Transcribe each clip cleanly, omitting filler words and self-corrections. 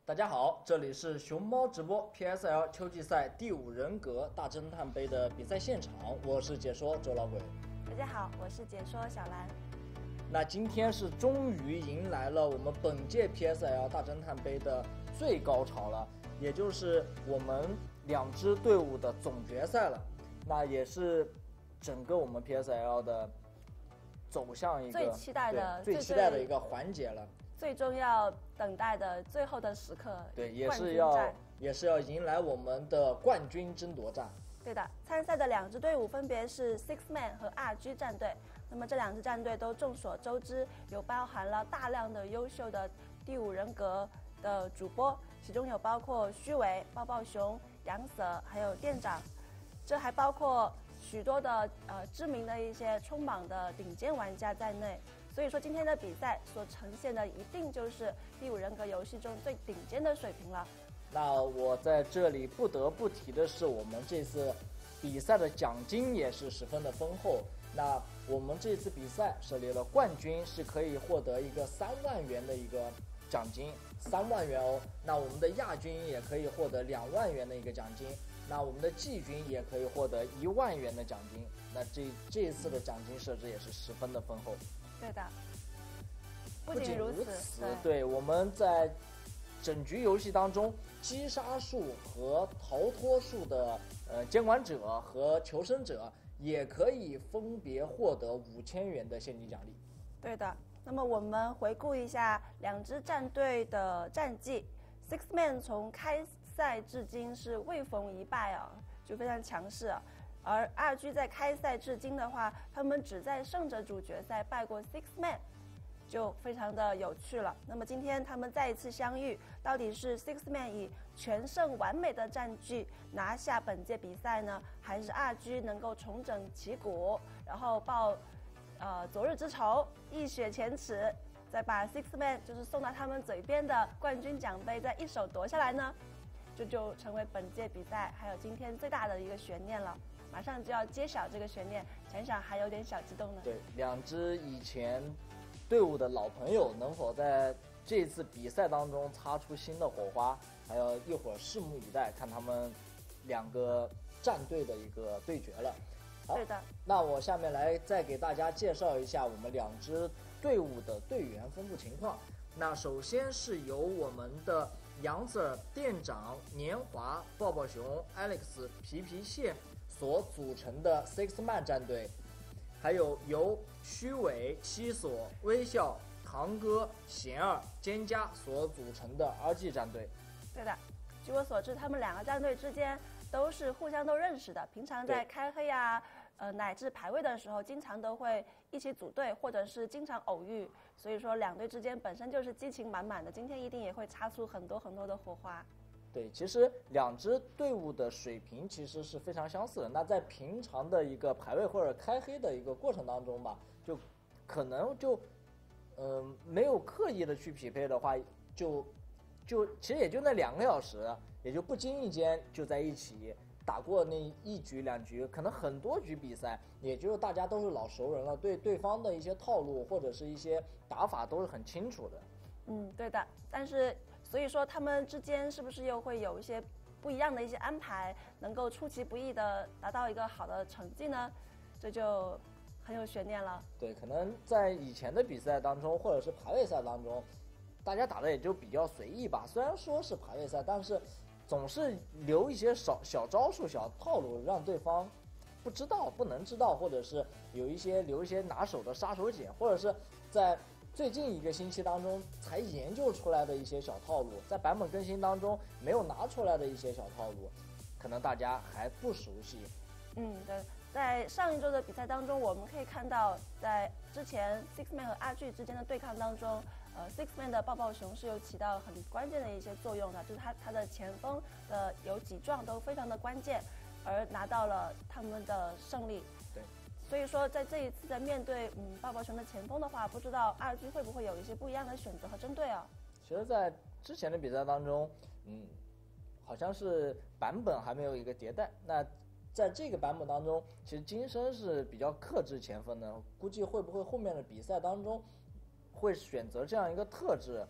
大家好，这里是熊猫直播 PSL 秋季赛第5人格大侦探杯的比赛现场，我是解说周老鬼。 大家好，我是解说小兰。 那今天是终于迎来了我们本届 PSL 大侦探杯的最高潮了，也就是我们2支队伍的总决赛了。那也是整个我们 PSL 的走向一个最期待的一个环节了。 最终要等待的最后的时刻， 对，也是要迎来我们的冠军争夺战。 对的，参赛的2支队伍分别是 Six Man 和 RG 战队。那么这2支战队都众所周知，有包含了大量的优秀的第5人格的主播，其中有包括虚伪、抱抱熊、杨 Sir 还有店长，这还包括许多的知名的一些冲榜的顶尖玩家在内。所以说今天的比赛所呈现的一定就是第5人格游戏中最顶尖的水平了。 那我在这里不得不提的是，我们这次比赛的奖金也是十分的丰厚。那我们这次比赛设立了冠军是可以获得一个3万元的一个奖金，3万元哦。那我们的亚军也可以获得2万元的一个奖金，那我们的季军也可以获得1万元的奖金。那这一次的奖金设置也是十分的丰厚。 对的， 不仅如此，对，我们在整局游戏当中，击杀数和逃脱数的监管者和求生者也可以分别获得5000元的现金奖励。 对的，那么我们回顾一下2支战队的战绩。Six Man 从开赛至今是未逢一败啊，就非常强势啊。而RG在开赛至今的话，他们只在胜者组决赛败过 Six Man， 就非常的有趣了。那么今天他们再一次相遇，到底是 Six Man 以全胜完美的战绩拿下本届比赛呢，还是RG能够重整旗鼓，然后报昨日之仇，一雪前耻，再把 Six Man 就是送到他们嘴边的冠军奖杯再一手夺下来呢？这就成为本届比赛还有今天最大的一个悬念了。马上就要揭晓这个悬念，想想还有点小激动呢。 对，2支以前队伍的老朋友能否在这次比赛当中擦出新的火花，还要一会儿拭目以待，看他们2个战队的一个对决了。好， 对的。 那我下面来再给大家介绍一下我们2支队伍的队员分布情况。那首先是由我们的杨 Sir、店长、年华、抱抱熊、Alex、皮皮蟹所组成的 Six Man 战队，还有由虚伪、西索、微笑、堂哥、贤儿、蒹葭所组成的 RG 战队。 对的，据我所知，他们2个战队之间都是互相都认识的，平常在开黑啊，乃至排位的时候，经常都会一起组队，或者是经常偶遇。所以说2队之间本身就是激情满满的，今天一定也会擦出很多很多的火花。 对，其实2支队伍的水平其实是非常相似的。那在平常的一个排位或者开黑的一个过程当中吧，就可能没有刻意的去匹配的话，就其实也就那2个小时，也就不经意间就在一起打过那1局2局，可能很多局比赛，也就是大家都是老熟人了，对对方的一些套路或者是一些打法都是很清楚的。 对的，但是所以说他们之间是不是又会有一些不一样的一些安排，能够出其不意的达到一个好的成绩呢？这就很有悬念了。 对，可能在以前的比赛当中，或者是排位赛当中，大家打的也就比较随意吧。虽然说是排位赛，但是总是留一些小招数、小套路，让对方不知道、不能知道，或者是留一些拿手的杀手锏，或者是在最近1个星期当中才研究出来的一些小套路，在版本更新当中没有拿出来的一些小套路，可能大家还不熟悉。 对，在上一周的比赛当中，我们可以看到，在之前 Six Man 和RG之间的对抗当中，Six Man 的抱抱熊是有起到很关键的一些作用的，就是他的前锋的有几撞都非常的关键，而拿到了他们的胜利。 对。 所以说，在这一次在面对抱抱熊的前锋的话，不知道RG会不会有一些不一样的选择和针对啊？ 其实，在之前的比赛当中，好像是版本还没有一个迭代。那在这个版本当中，其实金生是比较克制前锋的，估计会不会后面的比赛当中会选择这样一个特质，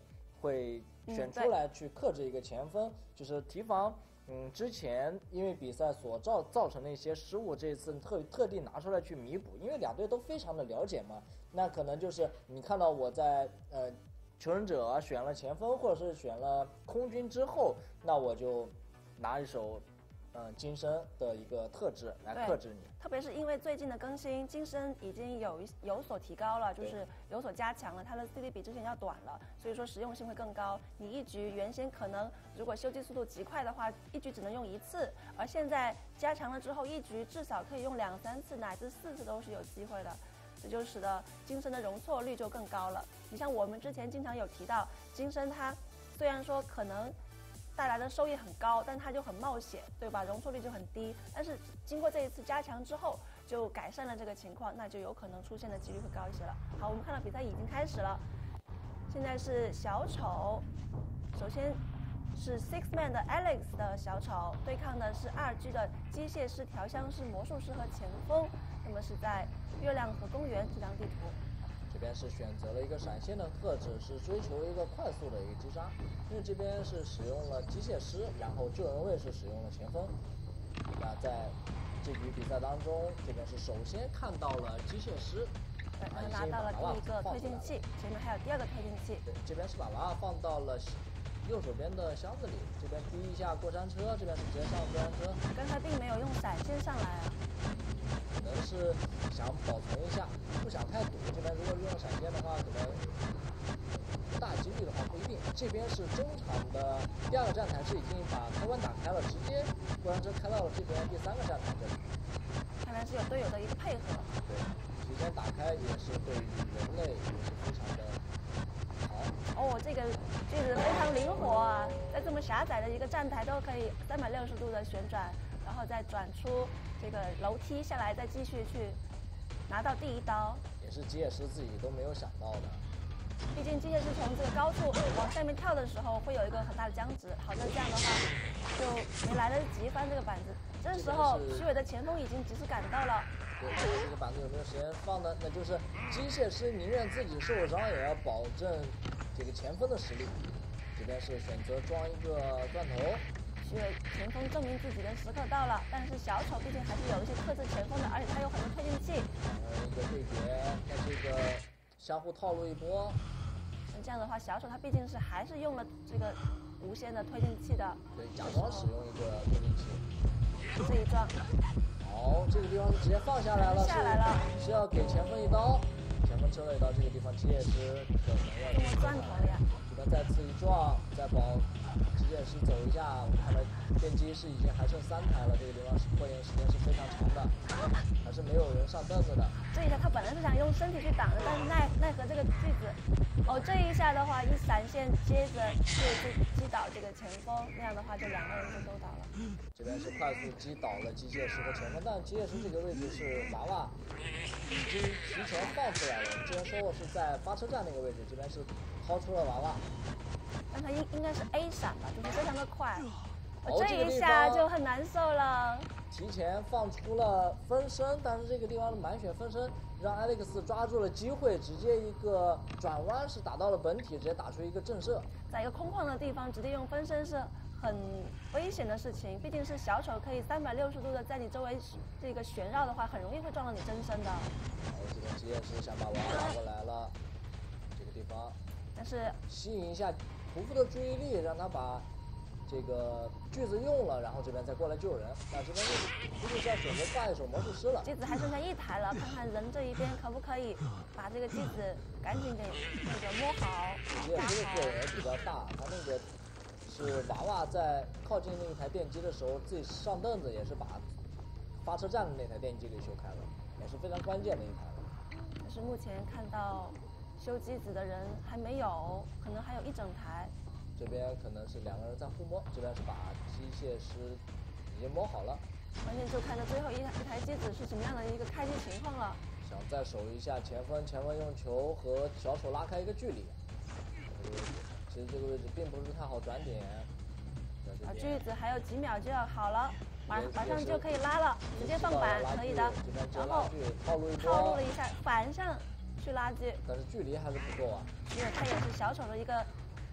会选出来去克制一个前锋，就是提防。之前因为比赛所造成的一些失误，这一次特地拿出来去弥补，因为两队都非常的了解嘛。那可能就是你看到我在求生者选了前锋，或者是选了空军之后，那我就拿一手金身的一个特质来克制你。 特别是因为最近的更新，金身已经有所提高了，就是有所加强了，它的 CD 比之前要短了，所以说实用性会更高。你一局原先可能如果修机速度极快的话，一局只能用1次，而现在加强了之后，一局至少可以用2、3次乃至4次都是有机会的。这就使得金身的容错率就更高了。你像我们之前经常有提到，金身它虽然说可能带来的收益很高，但它就很冒险，对吧？容错率就很低。但是经过这一次加强之后，就改善了这个情况，那就有可能出现的几率会高一些了。好，我们看到比赛已经开始了，现在是小丑，首先是 6man 的 Alex 的小丑对抗的是2G 的机械师、调香师、魔术师和前锋。那么是在月亮河公园这张地图。 这边是选择了一个闪现的特质，是追求一个快速的一个击杀。因为这边是使用了机械师，然后救人位是使用了前锋。那在这局比赛当中，这边是首先看到了机械师， 对，他拿到了第一个推进器，前面还有第2个推进器。 对，这边是把娃娃放到了右手边的箱子里，这边滴一下过山车，这边是直接上过山车。 刚才并没有用闪现上来啊。 可能是想保存一下，不想太堵。这边如果用闪现的话，可能大几率的话不一定。这边是中场的第2个站台是已经把开关打开了，直接过山车开到了这边第3个站台这里。 看来是有队友的一个配合。 对，提前打开也是对于人类也是非常的好。 哦，这个句子非常灵活啊，在这么狭窄的一个站台都可以360度的旋转，然后再转出这个楼梯下来，再继续去拿到第1刀。 也是机械师自己都没有想到的。 毕竟机械师从这个高处往下面跳的时候，会有一个很大的僵直。好在这样的话，就没来得及翻这个板子。这时候徐伟的前锋已经及时赶到了。 对，这个板子有没有时间放呢？那就是机械师宁愿自己受伤，也要保证这个前锋的实力。这边是选择装一个钻头。 徐伟前锋证明自己的时刻到了，但是小丑毕竟还是有一些克制前锋的，而且他有很多推进器。 一个对决，那这个相互套路一波。 那这样的话，小丑他毕竟是还是用了这个无限的推进器的。 对，假装使用一个推进器。 这一撞。 好，这个地方是直接放下来了， 下来了， 是要给前锋一刀。前锋抽了一刀，这个地方机械师可能要用钻头了呀。 这边再次一撞，再保机械师走一下。我们看到电机是已经还剩3台了，这个地方是拖延时间是非常长的，还是没有人上凳子的。 这一下他本来是想用身体去挡的，但是奈何这个句子，这一下的话一闪现，接着就击倒这个前锋，那样的话就2个人就都倒了。 这边是快速击倒了机械师和前锋，但机械师这个位置是娃娃已经提前放出来了。之前说过是在发车站那个位置，这边是掏出了娃娃。 但他应该是 A 闪吧，就是非常的快。这一下就很难受了。 提前放出了分身，但是这个地方的满血分身让 Alex 抓住了机会，直接一个转弯是打到了本体，直接打出一个震慑。在一个空旷的地方直接用分身是很危险的事情，毕竟是小丑可以360度的在你周围这个旋绕的话，很容易会撞到你真身的。 好，这边机械师想把娃娃拉过来了，这个地方， 但是吸引一下屠夫的注意力，让他把这个锯子用了，然后这边再过来救人。那这边估计是要选择挂一手魔术师了。 机子还剩下1台了，看看人这一边可不可以把这个机子赶紧给那个摸好。 机械师的个人比较大，他那个是娃娃在靠近那一台电机的时候，自己上凳子也是把发车站的那台电机给修开了，也是非常关键的一台了。 但是目前看到修机子的人还没有，可能还有1整台。 这边可能是2个人在互摸，这边是把机械师已经摸好了。 关键就看着最后一台机子是什么样的一个开机情况了。 想再守一下前锋，前锋用球和小丑拉开一个距离。其实这个位置并不是太好转点。 锯子还有几秒就要好了，马上就可以拉了，直接放板可以的。然后套路了一下，反上去拉锯。 但是距离还是不够啊。 因为它也是小丑的一个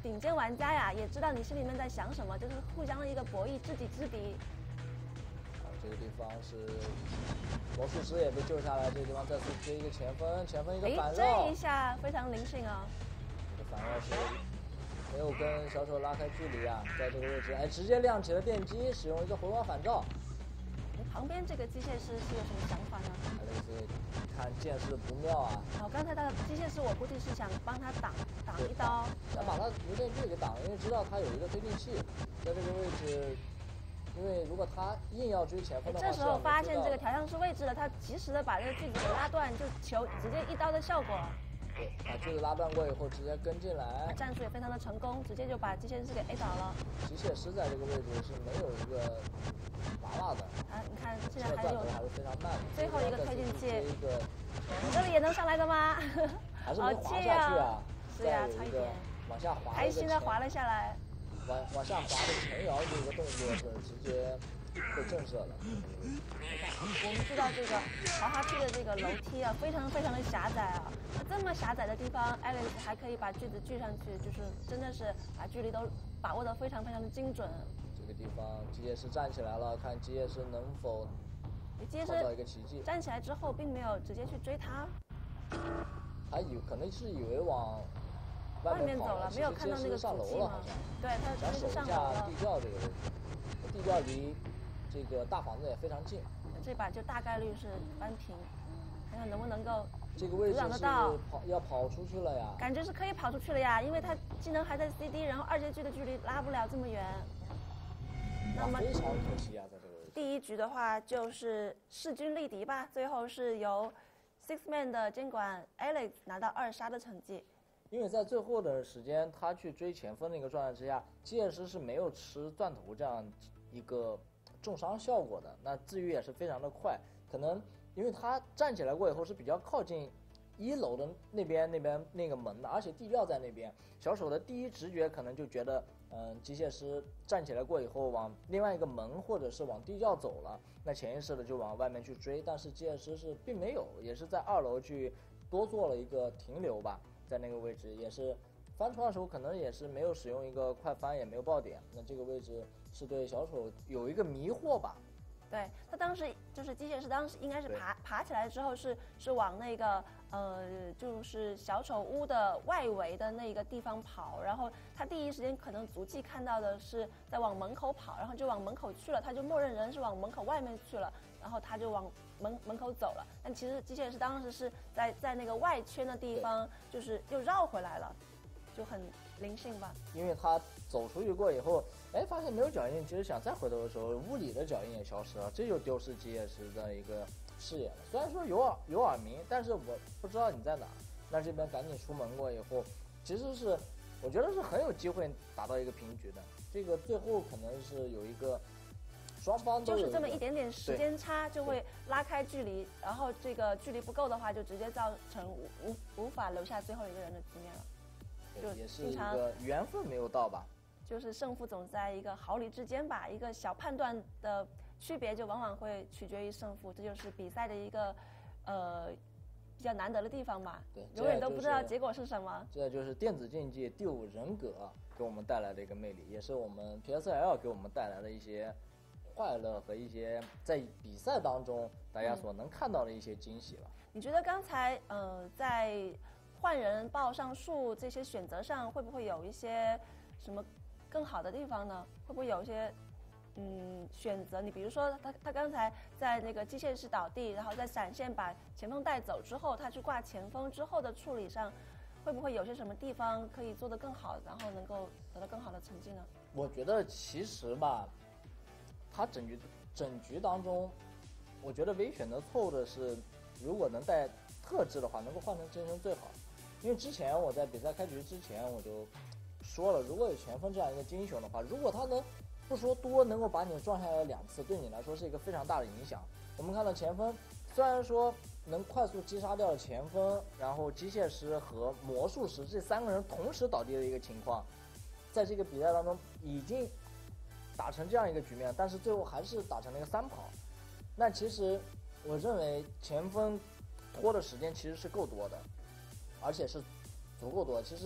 顶尖玩家呀，也知道你心里面在想什么，就是互相的一个博弈，知己知彼。 这个地方是魔术师也被救下来，这个地方再次接一个前锋，前锋一个反绕， 这一下非常灵性啊！ 这个反绕是没有跟小丑拉开距离啊，在这个位置，直接亮起了电击，使用一个回光返照。 旁边这个机械师是有什么想法呢？ 类似看见势不妙啊！ 刚才他的机械师我估计是想帮他挡一刀， 想把他无限距给挡，因为知道他有一个推进器，在这个位置。因为如果他硬要追前锋的话， 这时候发现这个调像是位置了，他及时的把这个锯子给拉断，就求直接一刀的效果。 对，把锯子拉断过以后，直接跟进来， 战术也非常的成功，直接就把机械师给 A 倒了。 机械师在这个位置是没有一个娃娃的。 你看现在还有还是非常慢的。 最后一个推进器， 你这里也能上来的吗？ 还是没滑下去啊？ 是呀，差一点。 往下滑， 开心的滑了下来。 往下滑的前摇这个动作是直接被震慑了。 我们知道这个滑滑梯的这个楼梯啊，非常非常的狭窄啊。那这么狭窄的地方 ，Alex 还可以把锯子锯上去，就是真的是把距离都把握得非常非常的精准。 这个地方机械师站起来了，看机械师能否创造一个奇迹。 站起来之后，并没有直接去追他， 可能是以为往外面走了，没有看到那个上楼了，好像。 对，他直接上楼了。 地窖这个位置，地窖离这个大房子也非常近。 这把就大概率是扳平，看看能不能够这个位置是要跑出去了呀。 感觉是可以跑出去了呀，因为他技能还在 CD， 然后2阶距的距离拉不了这么远。那么非常可惜啊，在这个位置。 第一局的话就是势均力敌吧，最后是由 Sixman 的监管 Alex 拿到2杀的成绩。 因为在最后的时间，他去追前锋的一个状态之下，机械师是没有吃钻头这样一个重伤效果的，那治愈也是非常的快。可能因为他站起来过以后是比较靠近1楼的那边那个门的，而且地窖在那边，小丑的第一直觉可能就觉得，机械师站起来过以后往另外一个门或者是往地窖走了，那潜意识的就往外面去追，但是机械师是并没有，也是在2楼去多做了一个停留吧。在那个位置也是翻船的时候，可能也是没有使用一个快翻，也没有爆点。那这个位置是对小丑有一个迷惑吧？ 对，他当时就是机械师，当时应该是爬起来之后是往那个就是小丑屋的外围的那个地方跑，然后他第一时间可能足迹看到的是在往门口跑，然后就往门口去了，他就默认人是往门口外面去了，然后他就往门口走了。但其实机械师当时是在那个外圈的地方，就是又绕回来了，就很灵性吧。 因为他走出去过以后，发现没有脚印，其实想再回头的时候，物理的脚印也消失了，这就丢失机械师的一个视野了。虽然说有耳鸣，但是我不知道你在哪。那这边赶紧出门过以后，其实是我觉得是很有机会达到一个平局的。这个最后可能是有一个双方都有就是这么一点点时间差就会拉开距离，然后这个距离不够的话，就直接造成无法留下最后一个人的局面了。 就也是一个缘分没有到吧， 就是胜负总在一个毫厘之间吧，一个小判断的区别就往往会取决于胜负，这就是比赛的一个比较难得的地方吧。 对， 永远都不知道结果是什么。 这就是电子竞技第5人格给我们带来的一个魅力，也是我们 PSL 给我们带来的一些快乐和一些在比赛当中大家所能看到的一些惊喜了。 你觉得刚才在换人报上树这些选择上，会不会有一些什么更好的地方呢？会不会有一些选择？你比如说他刚才在那个机械师倒地，然后在闪现把前锋带走之后，他去挂前锋之后的处理上，会不会有些什么地方可以做得更好，然后能够得到更好的成绩呢？ 我觉得其实吧，他整局当中，我觉得唯一选择错误的是，如果能带特质的话，能够换成真身最好。因为之前我在比赛开局之前我就说了，如果有前锋这样一个金熊的话，如果他能不说多能够把你撞下来2次，对你来说是一个非常大的影响。我们看到前锋虽然说能快速击杀掉前锋，然后机械师和魔术师这3个人同时倒地的一个情况，在这个比赛当中已经打成这样一个局面，但是最后还是打成了一个3跑。那其实我认为前锋拖的时间其实是够多的，而且是足够多。其实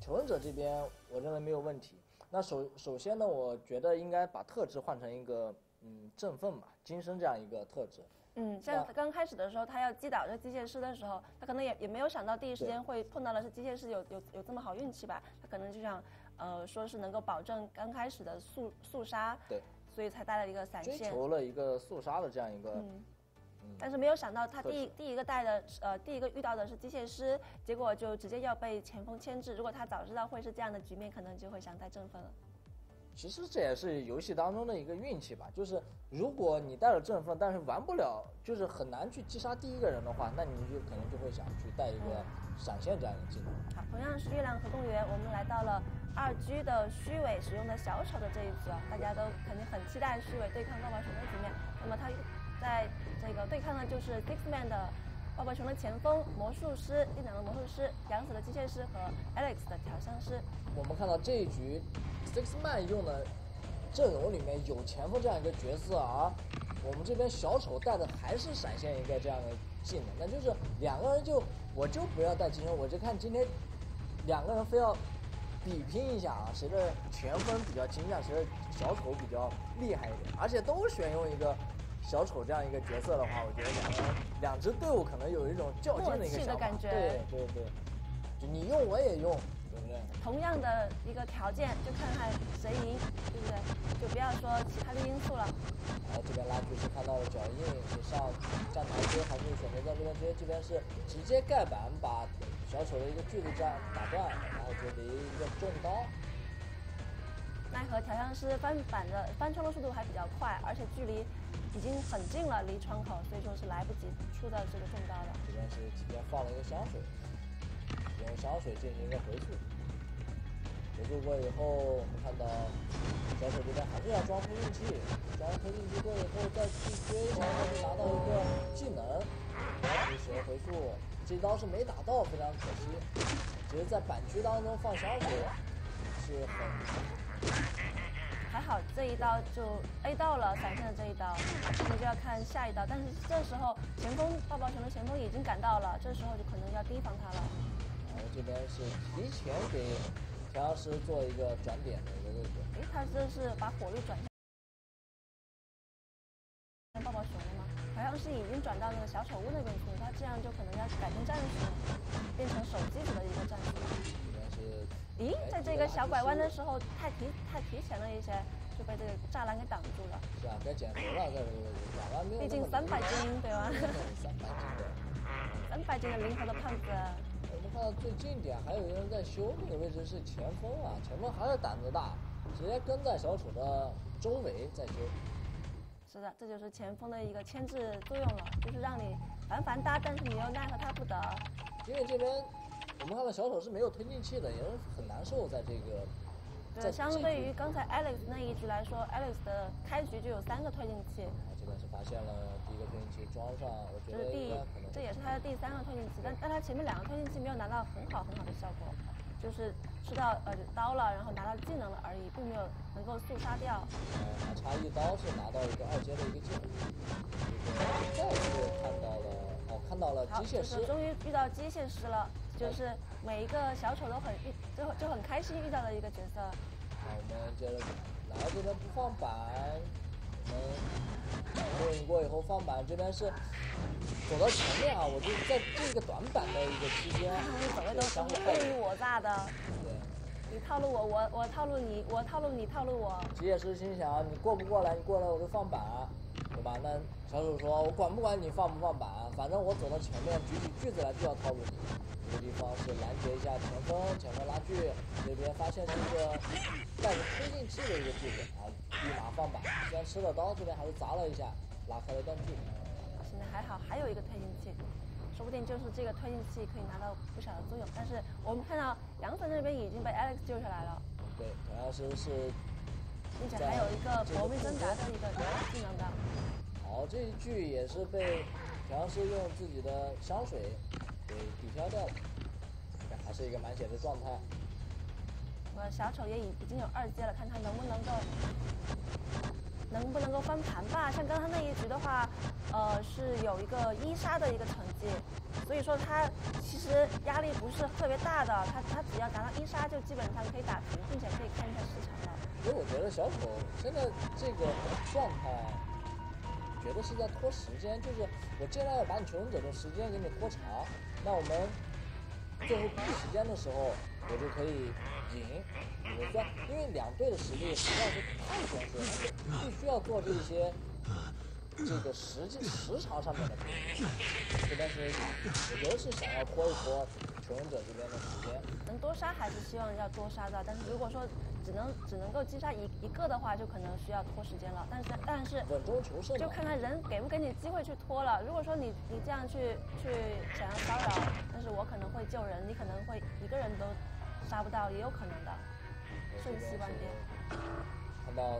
求生者这边我认为没有问题。那首先呢，我觉得应该把特质换成一个振奋吧、金身这样一个特质。 像刚开始的时候，他要击倒这个机械师的时候，他可能也没有想到第一时间会碰到的是机械师有这么好运气吧？他可能就想说是能够保证刚开始的速杀， 对， 所以才带了一个闪现， 追求了一个速杀的这样一个。 但是没有想到他第一个遇到的是机械师，结果就直接要被前锋牵制。如果他早知道会是这样的局面，可能就会想带振奋了。 其实这也是游戏当中的一个运气吧，就是如果你带了振奋，但是玩不了，就是很难去击杀第一个人的话，那你就可能就会想去带一个闪现这样一个技能。 好，同样是月亮合动员，我们来到了2G 的虚伪使用的小丑的这一局啊，大家都肯定很期待虚伪对抗爆爆熊的局面。那么他在这个对抗呢，就是 Sixman 的爆爆熊的前锋魔术师、电脑的魔术师、养死的机械师和 Alex 的调香师。 我们看到这一局 Sixman 用的阵容里面有前锋这样一个角色，而我们这边小丑带的还是闪现一个这样的技能，那就是两个人我就不要带金身，我就看今天两个人非要比拼一下啊，谁的前锋比较精湛，谁的小丑比较厉害一点，而且都选用一个小丑这样一个角色的话，我觉得两支队伍可能有一种较劲的一个想法， 感觉。 对，就你用我也用，对不对？ 同样的一个条件，就看看谁赢，对不对？就不要说其他的因素了。 然后这边拉锯是看到了脚印，是上站台阶，还是选择在这边接？这边是直接盖板把小丑的一个锯子战打断，然后这里一个重刀。 奈何调香师翻窗的速度还比较快，而且距离已经很近了，离窗口，所以说是来不及出的这个重刀的。 这边是直接放了一个香水，用香水进行一个回速。回速过以后，我们看到小丑这边还是要装推进器，装推进器过以后再去追，然后拿到一个技能，及时回速。这刀是没打到，非常可惜。其实，在板区当中放香水是还好这一刀就 A 到了闪现的这一刀，我们就要看下一刀。但是这时候前锋爆爆熊的前锋已经赶到了，这时候就可能要提防他了。 然后这边是提前给调香师做一个转点的一个位置。 他这是把火力转向爆爆熊了吗？好像是已经转到那个小丑屋那边去了，他这样就可能要改成战术，变成手机组的一个战术。咦，在这个小拐弯的时候太提前了一些，就被这个栅栏给挡住了。 是啊，该减肥了，在这个位置，拐弯没有。 毕竟300斤，对吧 300斤的灵活的胖子。 我们看到最近点还有一个人在修，那个位置是前锋啊，前锋还是胆子大，直接跟在小丑的周围在修。 是的，这就是前锋的一个牵制作用了，就是让你烦搭，但是你又奈何他不得。 因为这边我们看到小丑是没有推进器的，也是很难受在这个。 对，相对于刚才 Alex 那一局来说 ，Alex 的开局就有3个推进器。 这边是发现了第一个推进器装上，我觉得这也是他的第3个推进器，但他前面2个推进器没有拿到很好的效果，就是吃到刀了，然后拿到技能了而已，并没有能够速杀掉。 还差一刀是拿到一个2阶的一个技能。再次看到了机械师， 终于遇到机械师了，就是每一个小丑都很开心遇到的一个角色。 那我们接着来这边不放板，我们过瘾过以后放板，这边是走到前面啊，我就在这个短板的一个期间， 走位都是尔虞我诈的。 对， 你套路我套路你，我套路你套路我。 机械师心想你过不过来，你过来我就放板，对吧？那小丑说我管不管你放不放板，反正我走到前面举起锯子来就要套路你。这个地方是拦截一下前锋拉锯，这边发现是一个带着推进器的一个锯子啊，立马放板，虽然吃了刀，这边还是砸了一下，拉开了断距。 现在还好，还有一个推进器，说不定就是这个推进器可以拿到不小的作用。但是我们看到杨粉这边已经被 Alex 救下来了。 对，同样是， 并且还有一个搏命挣扎的一个技能的。 好，这一句也是被调香师用自己的香水给抵消掉了，还是一个满血的状态。 小丑也已经有2阶了，看他能不能够翻盘吧。像刚才那一局的话，是有一个1杀的一个成绩， 所以说他其实压力不是特别大的，他只要拿到1杀就基本上可以打平，并且可以看一下时长了。 因为我觉得小丑现在这个状态，觉得是在拖时间，就是我尽量要把你求生者的时间给你拖长，那我们最后逼时间的时候，我就可以赢。我说，因为两队的实力实在是太悬殊了，必须要做这些这个时长上面的平衡。这边是我觉得是想要拖一拖求生者这边的时间。 能多杀还是希望要多杀的，但是如果说只能够击杀一个的话，就可能需要拖时间了。但是稳中求胜， 就看看人给不给你机会去拖了。如果说你这样去想要骚扰，但是我可能会救人，你可能会一个人都杀不到，也有可能的。瞬息万变。 看到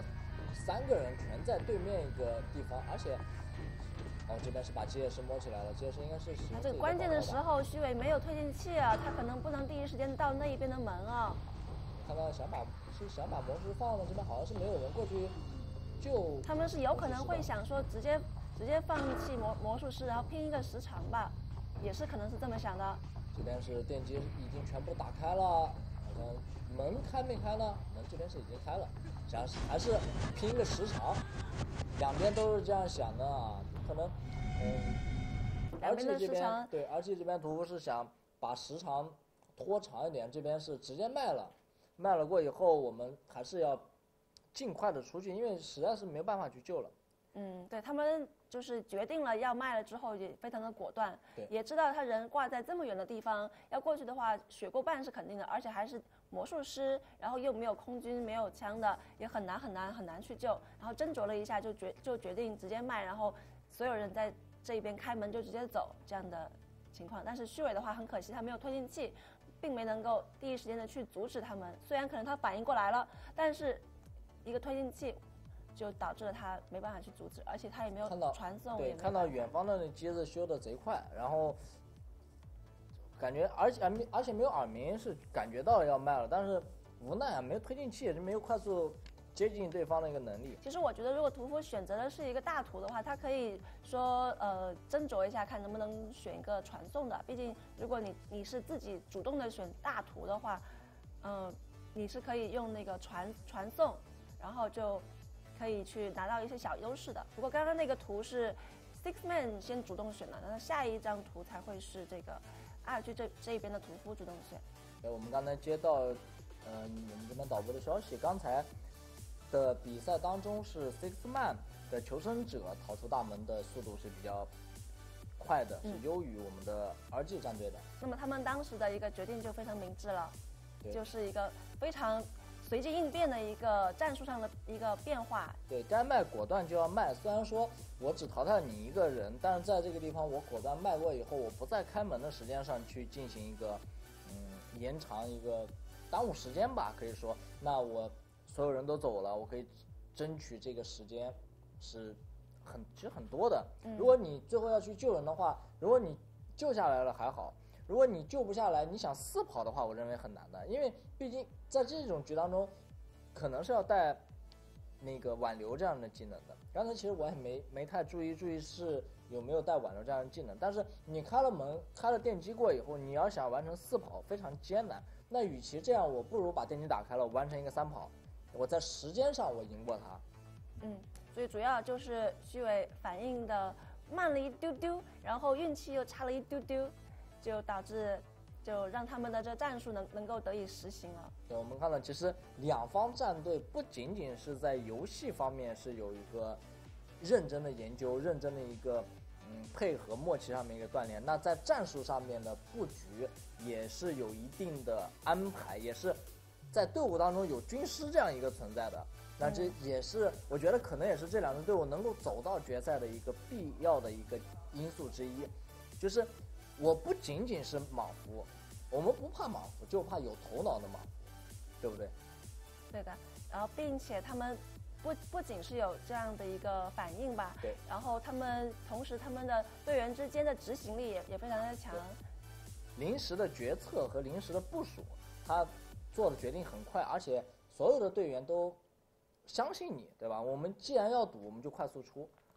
3个人全在对面一个地方，而且这边是把基业师摸起来了，基业师应该是使用这个关键的时候，虚伪没有推进器啊，他可能不能第一时间到那一边的门啊。 看到想把魔术放了，这边好像是没有人过去救。 他们是有可能会想说直接放弃魔术师，然后拼一个时长吧，也是可能是这么想的。 这边是电机已经全部打开了，好像门开没开呢？门这边是已经开了，想还是拼一个时长，两边都是这样想的啊，可能两边的时长对，而且这边屠夫是想把时长拖长一点，这边是直接卖了。卖了过以后，我们还是要尽快的出去，因为实在是没有办法去救了。 对他们就是决定了要卖了之后，也非常的果断，也知道他人挂在这么远的地方，要过去的话血过半是肯定的，而且还是魔术师，然后又没有空军，没有枪的，也很难去救。然后斟酌了一下，就决定直接卖，然后所有人在这一边开门就直接走这样的情况。但是虚伪的话很可惜，他没有推进器。并没能够第一时间的去阻止他们，虽然可能他反应过来了，但是一个推进器就导致了他没办法去阻止，而且他也没有传送。 对，看到远方的那机子修的贼快，然后感觉而且没有耳鸣，是感觉到要卖了，但是无奈啊，没有推进器，也就没有快速接近对方的一个能力。 其实我觉得，如果屠夫选择的是一个大图的话，他可以说斟酌一下，看能不能选一个传送的。毕竟，如果你是自己主动的选大图的话，你是可以用那个传送，然后就可以去拿到一些小优势的。不过刚刚那个图是 Six Man 先主动选的，那下一张图才会是这个2G这一边的屠夫主动选。 我们刚才接到我们这边导播的消息，刚才的比赛当中是 Six Man 的求生者逃出大门的速度是比较快的，是优于我们的 RG 战队的。 那么他们当时的一个决定就非常明智了，就是一个非常随机应变的一个战术上的一个变化。 对，该卖果断就要卖。虽然说我只淘汰了你一个人，但是在这个地方我果断卖过以后，我不在开门的时间上去进行一个延长一个耽误时间吧，可以说，那我所有人都走了，我可以争取这个时间是其实很多的。如果你最后要去救人的话，如果你救下来了还好，如果你救不下来，你想4跑的话，我认为很难的，因为毕竟在这种局当中，可能是要带那个挽留这样的技能的。刚才其实我也没太注意是有没有带挽留这样的技能，但是你开了门开了电机过以后，你要想完成4跑非常艰难。那与其这样，我不如把电机打开了，完成一个3跑，我在时间上我赢过他。 所以主要就是虚伪反应的慢了一丢丢，然后运气又差了一丢丢，就导致就让他们的这战术能够得以实行了。 对，我们看到其实两方战队不仅仅是在游戏方面是有一个认真的研究、认真的一个配合默契上面一个锻炼，那在战术上面的布局也是有一定的安排，也是在队伍当中有军师这样一个存在的。那这也是我觉得可能也是这两支队伍能够走到决赛的一个必要的一个因素之一，就是我不仅仅是莽夫，我们不怕莽夫，就怕有头脑的莽夫，对不对？ 对的，然后并且他们不仅是有这样的一个反应吧， 对， 然后同时他们的队员之间的执行力也非常的强， 临时的决策和临时的部署，他做的决定很快，而且所有的队员都相信你，对吧？我们既然要赌，我们就快速出，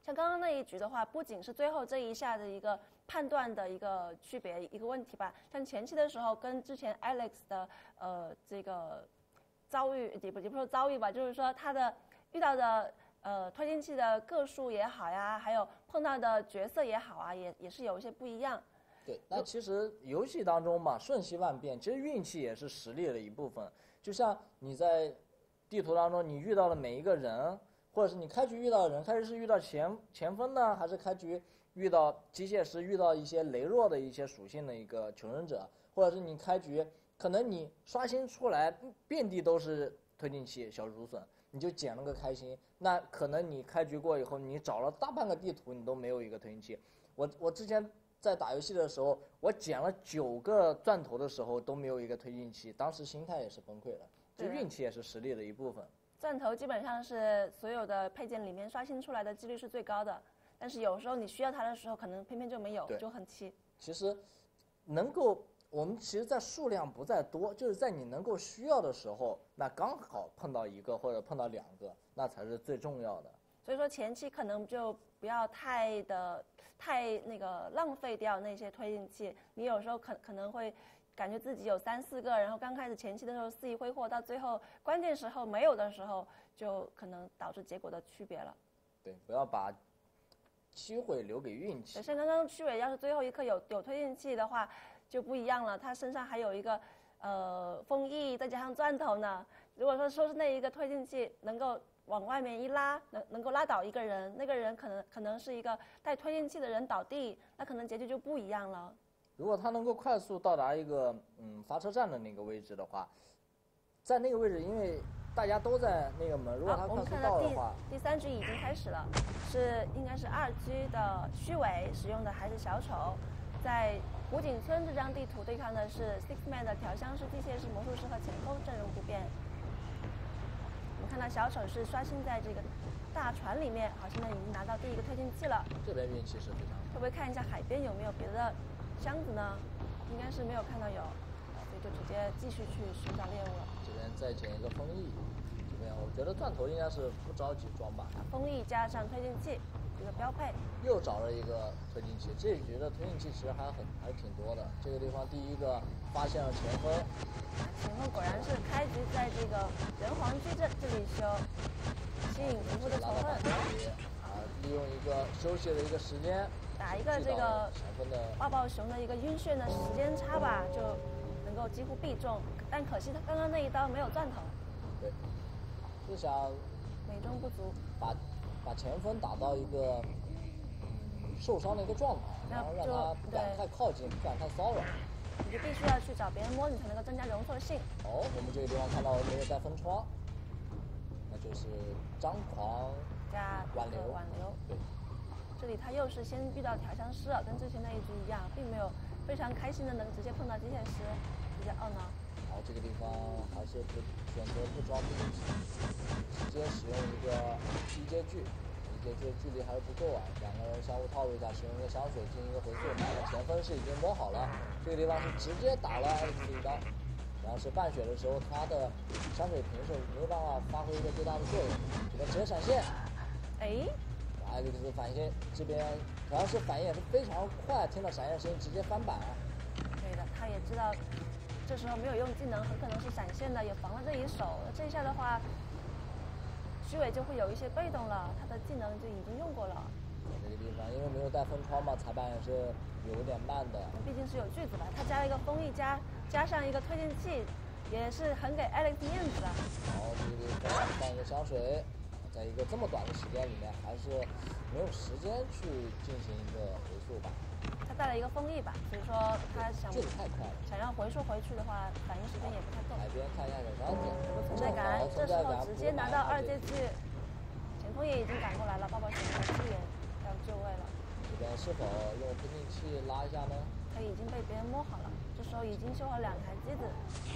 像刚刚那一局的话，不仅是最后这一下的一个判断的一个区别一个问题吧，像前期的时候跟之前 Alex 的这个遭遇也不说遭遇吧，就是说他的遇到的推进器的个数也好呀，还有碰到的角色也好啊，也是有一些不一样。 对，那其实游戏当中嘛，瞬息万变，其实运气也是实力的一部分。就像你在地图当中，你遇到的每一个人，或者是你开局遇到的人，开始是遇到前锋呢，还是开局遇到机械师，遇到一些羸弱的一些属性的一个求生者，或者是你开局可能你刷新出来遍地都是推进器小竹笋，你就捡了个开心。那可能你开局过以后，你找了大半个地图，你都没有一个推进器。我之前在打游戏的时候，我捡了9个钻头的时候都没有一个推进器，当时心态也是崩溃的。这运气也是实力的一部分。 钻头基本上是所有的配件里面刷新出来的几率是最高的，但是有时候你需要它的时候，可能偏偏就没有，就很气。 其实，我们其实，在数量不在多，就是在你能够需要的时候，那刚好碰到1个或者碰到2个，那才是最重要的。 所以说前期可能就不要太那个浪费掉那些推进器，你有时候可能会感觉自己有3、4个，然后刚开始前期的时候肆意挥霍，到最后关键时候没有的时候，就可能导致结果的区别了。 对，不要把机会留给运气。 像刚刚区伟要是最后一刻有推进器的话，就不一样了，他身上还有一个风翼，再加上钻头呢。如果说是那一个推进器能够往外面一拉，能够拉倒一个人，那个人可能是一个带推进器的人倒地，那可能结局就不一样了。 如果他能够快速到达一个发车站的那个位置的话，在那个位置，因为大家都在那个门，如果他快速到的话， 第3局已经开始了，应该是2G 的虚伪使用的还是小丑，在古井村这张地图对抗的是 Sixman 的调香师、机械师、魔术师和前锋，阵容不变。我们看到小丑是刷新在这个大船里面，好，现在已经拿到第1个推进器了。 这边运气是非常好。 会不会看一下海边有没有别的箱子呢？应该是没有看到有，所以就直接继续去寻找猎物了。 这边再捡一个风翼，这边我觉得钻头应该是不着急装吧。 风翼加上推进器，这个标配。 又找了一个推进器，这一局的推进器其实还挺多的。这个地方第1个发现了前锋， 前锋果然是开局在这个人皇矩阵这里修，吸引敌夫的仇恨。 利用一个休息的一个时间， 打一个这个抱抱熊的一个晕眩的时间差吧，就能够几乎必中。但可惜他刚刚那一刀没有钻头。 对，就想美中不足， 把前锋打到一个受伤的一个状态，然后让他不敢太靠近，不敢太骚扰。 你就必须要去找别人摸，你才能够增加容错性。 我们这个地方看到没有带分窗，那就是张狂加挽留。 对， 这里他又是先遇到调香师了，跟之前那一局一样，并没有非常开心的能直接碰到机械师，比较懊恼。 好，这个地方还是选择不装推进器，直接使用一个一阶距距离还是不够啊，2个人相互套路一下，使用一个香水进行一个回速。前锋是已经摸好了，这个地方是直接打了Alex一刀，然后是半血的时候，他的香水瓶是没有办法发挥一个最大的作用，这边直接闪现。Alex反应这边好像是反应也是非常快，听到闪现声音直接翻板。 对的，他也知道这时候没有用技能，很可能是闪现的，也防了这一手。这一下的话，虚伪就会有一些被动了，他的技能就已经用过了。 这个地方因为没有带分窗嘛，裁判也是有点慢的。 毕竟是有句子的，他加了一个风翼加上一个推进器，也是很给 Alex 面子的。 好，这个地方放一个香水，在一个这么短的时间里面，还是没有时间去进行一个回溯吧。 他带了一个风翼吧，所以说他想要回溯回去的话，反应时间也不太够。 海边看一下小箱子， 有存在感，这时候直接拿到2阶距，前锋也已经赶过来了，抱抱熊的支援要就位了。 这边是否用推进器拉一下呢？ 他已经被别人摸好了，这时候已经修好2台机子。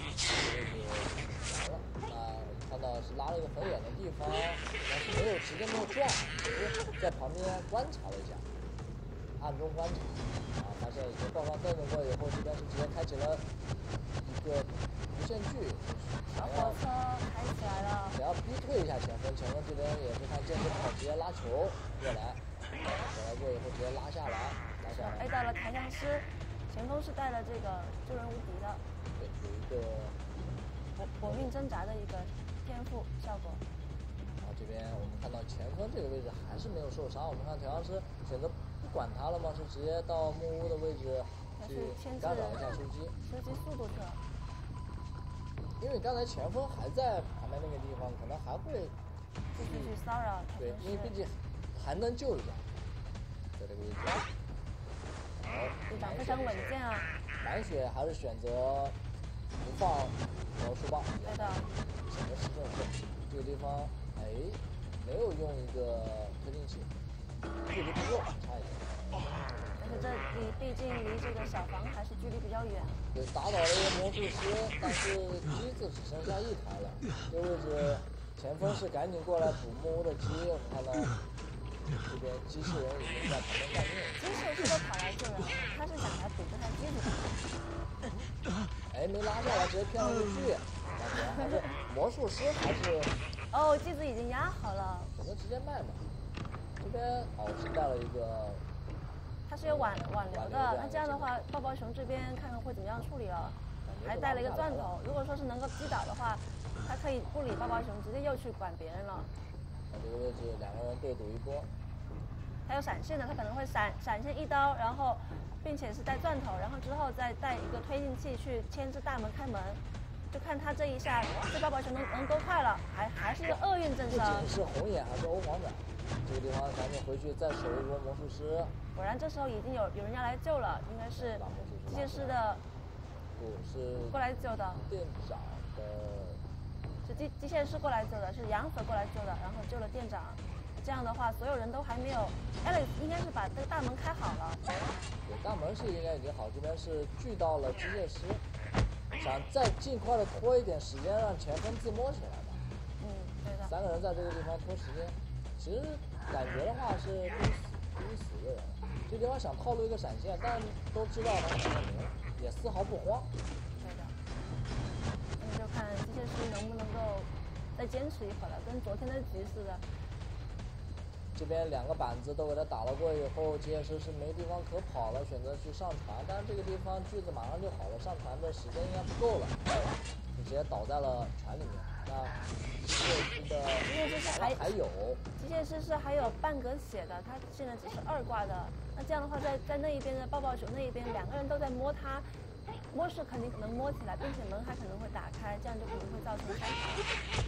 完了，那看到是拉了一个很远的地方，但是直接没有撞，只是在旁边观察了一下，暗中观察，发现已经爆放动过以后，这边是直接开启了一个无限距， 小火车开起来了， 想要逼退一下前锋这边也是看健身跑直接拉球过来， 过来过以后直接拉下来 ，A 到了抬僵尸，前锋是带了这个救人无敌的， 对，有一个搏命挣扎的一个天赋效果。 然后这边我们看到前锋这个位置还是没有受伤，我们看调香师选择不管他了吗？是直接到木屋的位置去干扰一下出击速度去了。 因为刚才前锋还在旁边那个地方，可能还会继续去骚扰。 对，因为毕竟还能救一下，在这个位置。 队长非常稳健啊。 蓝血还是选择不放魔术棒， 对的。 选择实胜负。这个地方没有用一个推进器，距离不够，差一点。 但是这里毕竟离这个小房还是距离比较远。 对，打倒了一个魔术师，但是机子只剩下一台了。这个位置前锋是赶紧过来补木屋的机，我们看到这边机器人已经在旁边待命。 机械师都跑来救人了，他是想来补这台机子的。 没拉下来，直接骗了个剧。还是魔术师还是？ 哦，机子已经压好了。 我们直接卖嘛。这边是带了一个。 它是有挽留的，那这样的话，抱抱熊这边看看会怎么样处理了。还带了一个钻头，如果说是能够击倒的话，他可以不理抱抱熊，直接又去管别人了。 这个位置两个人对赌一波。 他有闪现的，他可能会闪现一刀，然后并且是带钻头，然后之后再带一个推进器去牵制大门开门。就看他这一下，这抱抱熊能够快了，还是一个厄运震伤。 不仅是红眼，还是欧皇斩。这个地方赶紧回去再守一波魔术师。 果然这时候已经有人要来救了，应该是机械师的。 不是过来救的。 店长的。 是机械师过来救的，是杨粉过来救的，然后救了店长。这样的话，所有人都还没有 ，Alex 应该是把这个大门开好了。 对，大门是应该已经好，这边是聚到了机械师，想再尽快的拖一点时间，让前锋自摸起来吧。 对的。 3个人在这个地方拖时间，其实感觉的话是必须死一个人。这地方想套路一个闪现，但都知道他闪现没，也丝毫不慌。 对的。那就看机械师能不能够再坚持一会儿了，跟昨天的局似的。 这边2个板子都给他打了过以后，机械师是没地方可跑了，选择去上船，但是这个地方锯子马上就好了，上船的时间应该不够了，就直接倒在了船里面。那机械师还有， 机械师是还有半格血的，他现在只是2挂的。那这样的话，在那一边的抱抱熊那一边，2个人都在摸他，摸是肯定可能摸起来，并且门还可能会打开，这样就可能会造成伤害。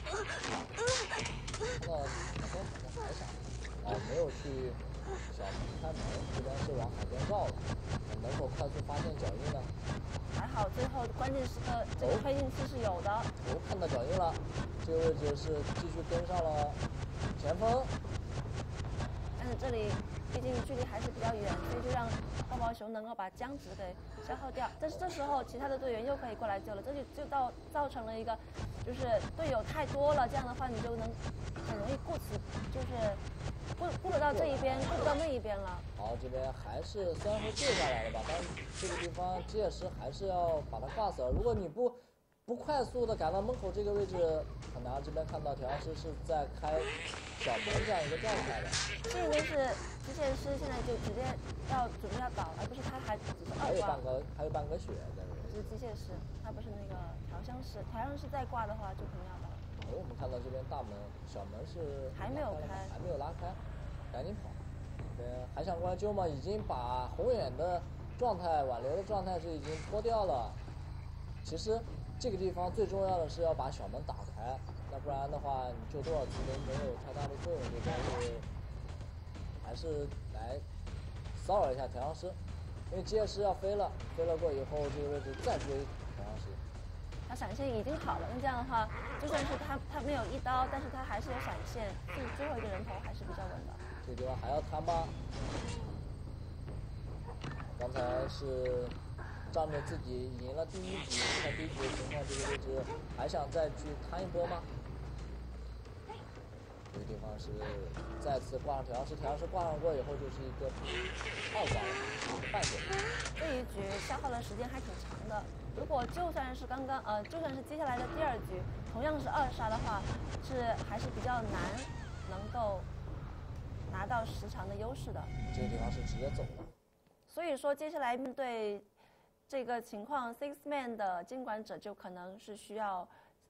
那前锋好像还想。没有去小门开门，这边是往海边绕了，能否快速发现脚印呢？ 还好，最后关键时刻这个推进器是有的。 看到脚印了，这个位置是继续跟上了前锋。 但是这里毕竟距离还是比较远，所以就让抱抱熊能够把僵直给消耗掉。但是这时候其他的队员又可以过来救了，这就造成了一个，就是队友太多了，这样的话你就能很容易顾此，就是顾得到这一边，顾不到那一边了。 好，这边还是虽然说救下来了吧，但是这个地方机械师还是要把他挂死了。如果你不快速的赶到门口这个位置，很难。这边看到调香师是在开小门这样一个状态的。 这边是机械师现在就直接准备要倒，而不是他还只是2挂。 还有半个血在这里。 这是机械师，他不是那个调香师。调香师再挂的话就肯定要倒。 我们看到这边大门、小门是还没有开， 还没有拉开，赶紧跑。还想过来救吗？已经把红眼的状态、挽留的状态是已经脱掉了。其实这个地方最重要的是要把小门打开，要不然的话你救多少次都没有太大的作用。这边还是来骚扰一下调香师，因为机械师要飞了过以后，这个位置再追调香师。 他闪现已经好了，那这样的话，就算是他没有1刀，但是他还是有闪现，最后一个人头还是比较稳的。 这个地方还要摊吗？刚才是仗着自己赢了第1局，看第1局的情况，这个位置还想再去摊一波吗？这个地方是再次挂上调香师，调香师挂上过以后就是一个2挂了，半血。 这一局消耗的时间还挺长的。如果就算是就算是接下来的第2局同样是2杀的话，还是比较难能够拿到时长的优势的。 这个地方是直接走的。 所以说，接下来面对这个情况 ，Six Man 的监管者就可能是需要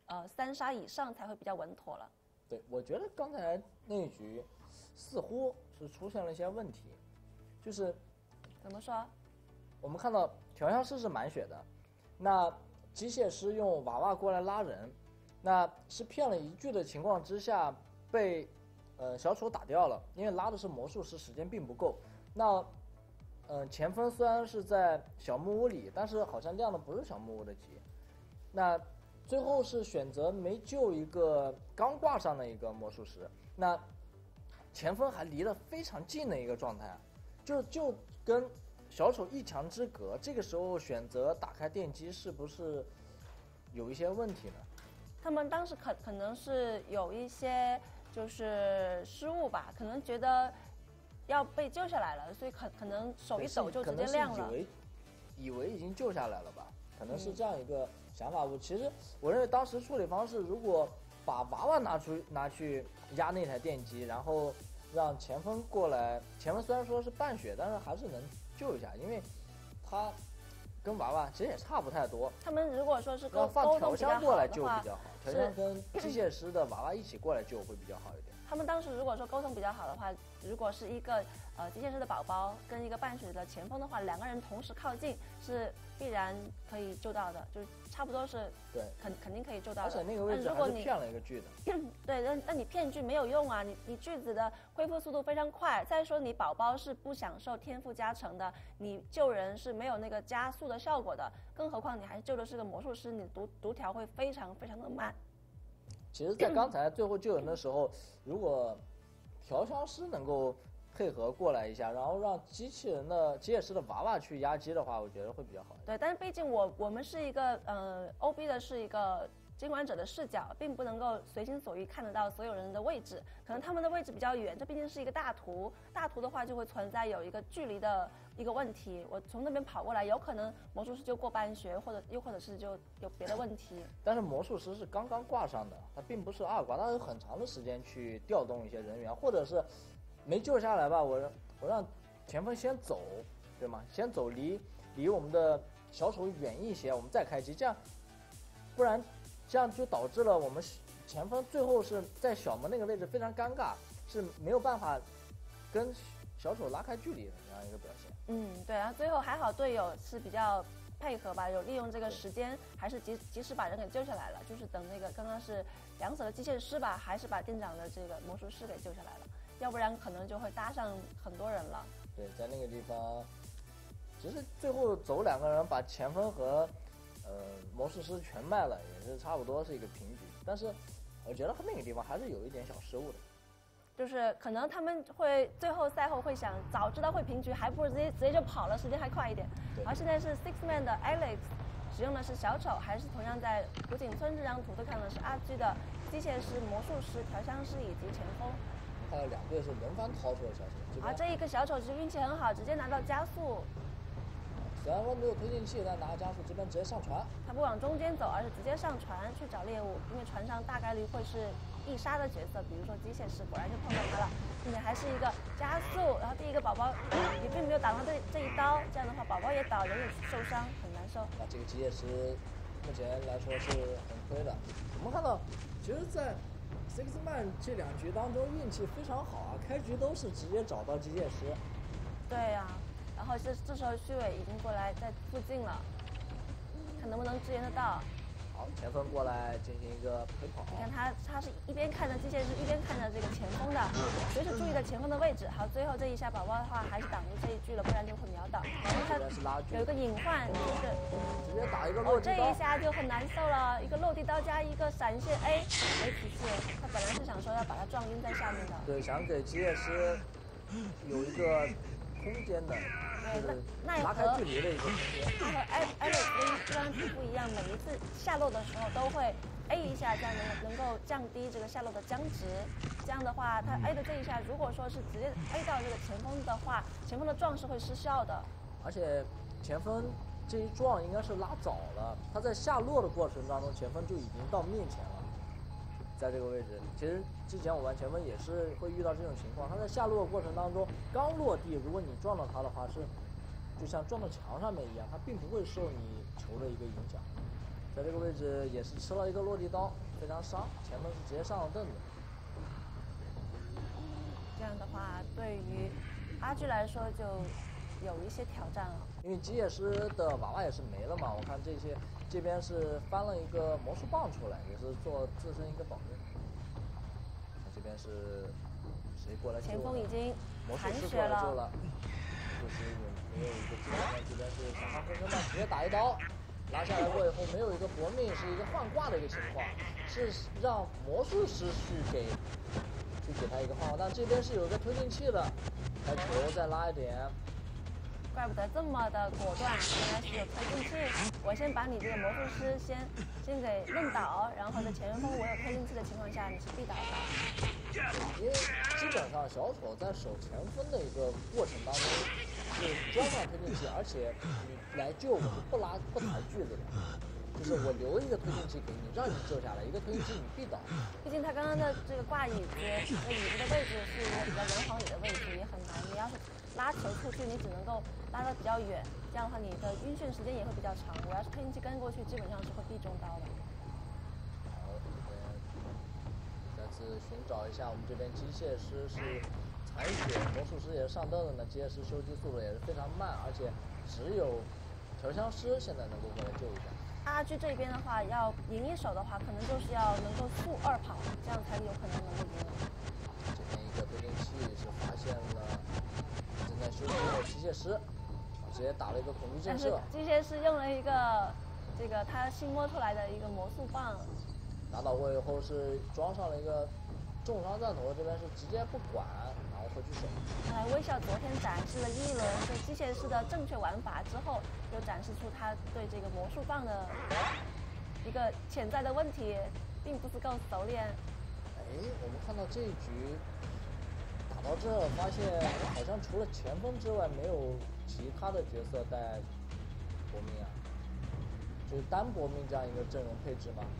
3杀以上才会比较稳妥了。 对，我觉得刚才那一局似乎是出现了一些问题，就是怎么说？ 我们看到调香师是满血的，那机械师用娃娃过来拉人，那是骗了1句的情况之下被小丑打掉了，因为拉的是魔术师，时间并不够。那前锋虽然是在小木屋里，但是好像亮的不是小木屋的级，那最后是选择没救一个刚挂上的一个魔术师，那前锋还离得非常近的一个状态，就跟小丑1墙之隔，这个时候选择打开电机是不是有一些问题呢？ 他们当时可能是有一些就是失误吧，可能觉得要被救下来了，所以可能手一抖就直接亮了。 以为已经救下来了吧？可能是这样一个想法。我认为当时处理方式，如果把娃娃拿去压那台电机，然后让前锋过来，前锋虽然说是半血，但是还是能救一下，因为他跟娃娃其实也差不太多。 他们如果说是要放调香过来救比较好，调香跟机械师的娃娃一起过来救会比较好一点。 他们当时如果说沟通比较好的话，如果是一个机械师的宝宝跟一个半血的前锋的话，2个人同时靠近是必然可以救到的，就是差不多是对， 肯定可以救到的。 而且那个位置还是骗了一个锯的。 对，那你骗锯没有用啊，你锯子的恢复速度非常快。再说你宝宝是不享受天赋加成的，你救人是没有那个加速的效果的，更何况你还救的是个魔术师，你读条会非常非常的慢。 其实，在刚才最后救人的时候，如果调香师能够配合过来一下，然后让机械师的娃娃去压机的话，我觉得会比较好。 对，但是毕竟我们是一个OB 的是一个监管者的视角，并不能够随心所欲看得到所有人的位置，可能他们的位置比较远，这毕竟是一个大图的话就会存在有一个距离的一个问题，我从那边跑过来，有可能魔术师就过半血，又或者是就有别的问题。 但是魔术师是刚刚挂上的，他并不是2挂，他有很长的时间去调动一些人员，或者是没救下来吧，我让前锋先走，对吗？先走离我们的小丑远一些，我们再开机，这样不然这样就导致了我们前锋最后是在小门那个位置非常尴尬，是没有办法跟小丑拉开距离的这样一个表现。 对，然后最后还好队友是比较配合吧，有利用这个时间，还是及时把人给救下来了。就是等那个刚刚是2手的机械师吧，还是把店长的这个魔术师给救下来了，要不然可能就会搭上很多人了。 对，在那个地方，其实最后走2个人把前锋和魔术师全卖了，也是差不多是一个平局。但是我觉得那个地方还是有一点小失误的。 就是可能他们会最后赛后会想，早知道会平局，还不如直接就跑了，时间还快一点。而现在是 Six Man 的 Alex 使用的是小丑，还是同样在古井村这张图都看的是阿居的机械师、魔术师、调香师以及前锋。 还有2队是轮番掏出了小丑， 而这一个小丑其实运气很好，直接拿到加速。 虽然说没有推进器，但拿加速这边直接上船。 他不往中间走，而是直接上船去找猎物，因为船上大概率会是必杀的角色，比如说机械师，果然就碰到他了，并且还是一个加速。然后第一个宝宝也并没有挡到这一刀，这样的话宝宝也倒，人也受伤，很难受。 那这个机械师目前来说是很亏的。我们看到，其实，在 Six Man 这2局当中运气非常好啊，开局都是直接找到机械师。 对呀，然后这时候虚伪已经过来在附近了，看能不能支援得到。 好，前锋过来进行一个陪跑。 你看他是一边看着机械师，一边看着这个前锋的，随时注意着前锋的位置。好，最后这一下宝宝的话还是挡住这一句了，不然就会秒倒。他有一个隐患，就是直接打一个落地刀。 这一下就很难受了，一个落地刀加一个闪现 A， 没体系。他本来是想说要把他撞晕在下面的。 对，想给机械师有一个空间的。拉开距离的一个空间。 他和Alex 跟这张图不一样，每一次下落的时候都会 A 一下，这样能够降低这个下落的僵直。这样的话，他 A 的这一下，如果说是直接 A 到这个前锋的话，前锋的撞是会失效的。 而且前锋这一撞应该是拉早了，他在下落的过程当中，前锋就已经到面前了。 在这个位置，其实之前我玩前锋也是会遇到这种情况，他在下落的过程当中刚落地，如果你撞到他的话，是就像撞到墙上面一样，他并不会受你球的一个影响。在这个位置也是吃了一个落地刀，非常伤，前锋是直接上了凳子。 这样的话，对于阿居来说就有一些挑战了。 因为吉野师的娃娃也是没了嘛，我看这边是翻了一个魔术棒出来，也是做自身一个保证。这边是谁过来救？ 前锋已经魔术残血师过来救了， 了，就是没有一个技能，这边是想看分身棒直接打一刀，拉下来过以后没有一个搏命，是一个换挂的一个情况，是让魔术师去给他一个换挂，但这边是有一个推进器的，来球再拉一点。 怪不得这么的果断，原来是有推进器。我先把你这个魔术师先给摁倒，然后在前锋我有推进器的情况下，你是必倒的。 因为基本上小丑在守前锋的一个过程当中是装上推进器，而且你来救我是不抬锯子的，就是我留一个推进器给你，让你救下来，一个推进器你必倒。 毕竟他刚刚的这个挂椅子，这个椅子的位置是一个比较人皇椅的位置，也很难。你要是拉球出去，你只能够拉得比较远，这样的话你的晕眩时间也会比较长。我要是推进器跟过去，基本上是会必中刀的。 好，再次寻找一下我们这边机械师是残血，魔术师也是上凳的呢，机械师修机速度也是非常慢，而且只有调香师现在能够过来救一下。 阿居这边的话，要赢一手的话，可能就是要能够速2跑，这样才有可能能够赢。 这边一个推进器是发现了正在修机的机械师，直接打了一个恐惧震慑。 但是机械师用了一个这个他新摸出来的一个魔术棒， 打倒过以后是装上了一个重伤弹头，这边是直接不管，然后回去守。 看来微笑昨天展示了一轮对机械师的正确玩法之后，又展示出他对这个魔术棒的一个潜在的问题，并不是够熟练。 我们看到这一局打到这，发现好像除了前锋之外，没有其他的角色带搏命啊，就是单搏命这样一个阵容配置吗？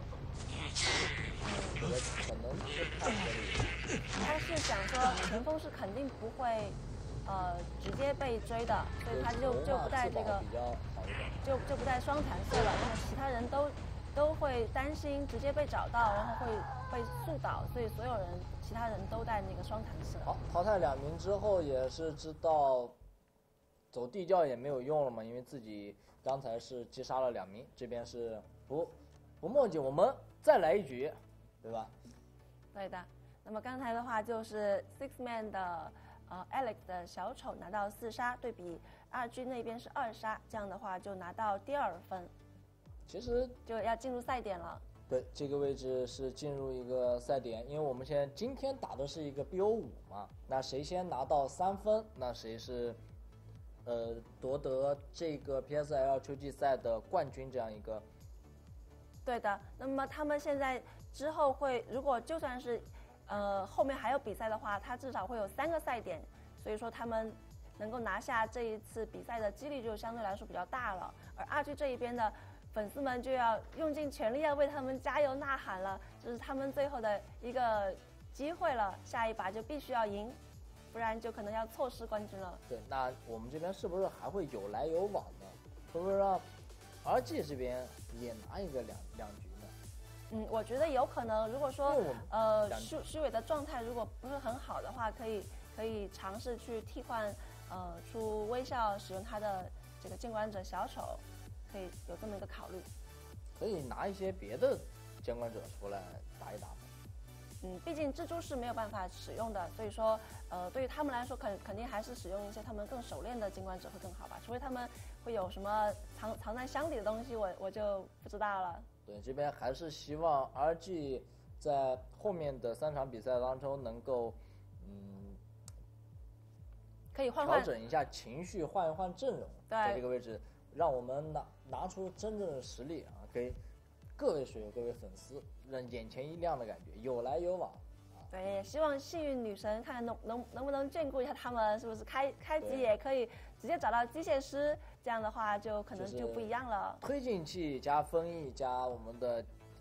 我觉得可能不太合理。 他是想说前锋是肯定不会，直接被追的，所以他就不带这个，就不带双弹射了。那么其他人都会担心直接被找到，然后会被速倒，所以所有人其他人都带那个双弹射。 好，淘汰2名之后也是知道走地窖也没有用了嘛，因为自己刚才是击杀了2名，这边是不墨迹，我们再来一局，对吧？ 对的。那么刚才的话就是 Six Man 的Alex 的小丑拿到4杀，对比2G 那边是2杀，这样的话就拿到第2分。 其实就要进入赛点了。 对，这个位置是进入一个赛点，因为我们今天打的是一个 BO5嘛，那谁先拿到3分，那谁是夺得这个 PSL 秋季赛的冠军这样一个。 对的，那么他们现在之后会，如果就算是后面还有比赛的话，他至少会有3个赛点，所以说他们能够拿下这一次比赛的几率就相对来说比较大了。而2G这一边的粉丝们就要用尽全力要为他们加油呐喊了，这是他们最后的一个机会了，下一把就必须要赢，不然就可能要错失冠军了。 对，那我们这边是不是还会有来有往呢？会不会让RG 这边也拿一个两局呢？ 我觉得有可能。如果说虚伪的状态如果不是很好的话，可以尝试去替换出微笑使用他的这个监管者小丑，可以有这么一个考虑。 可以拿一些别的监管者出来打一打吗？ 毕竟蜘蛛是没有办法使用的，所以说对于他们来说肯定还是使用一些他们更熟练的监管者会更好吧，除非他们会有什么藏在箱底的东西，我就不知道了。 对，这边还是希望 RG 在后面的3场比赛当中能够可以调整一下情绪，换一换阵容，在这个位置让我们拿出真正的实力啊，给各位水友、各位粉丝让眼前一亮的感觉，有来有往啊。 对，也希望幸运女神看能不能眷顾一下他们，是不是开局也可以直接找到机械师，这样的话就可能就不一样了。 推进器加风翼加我们的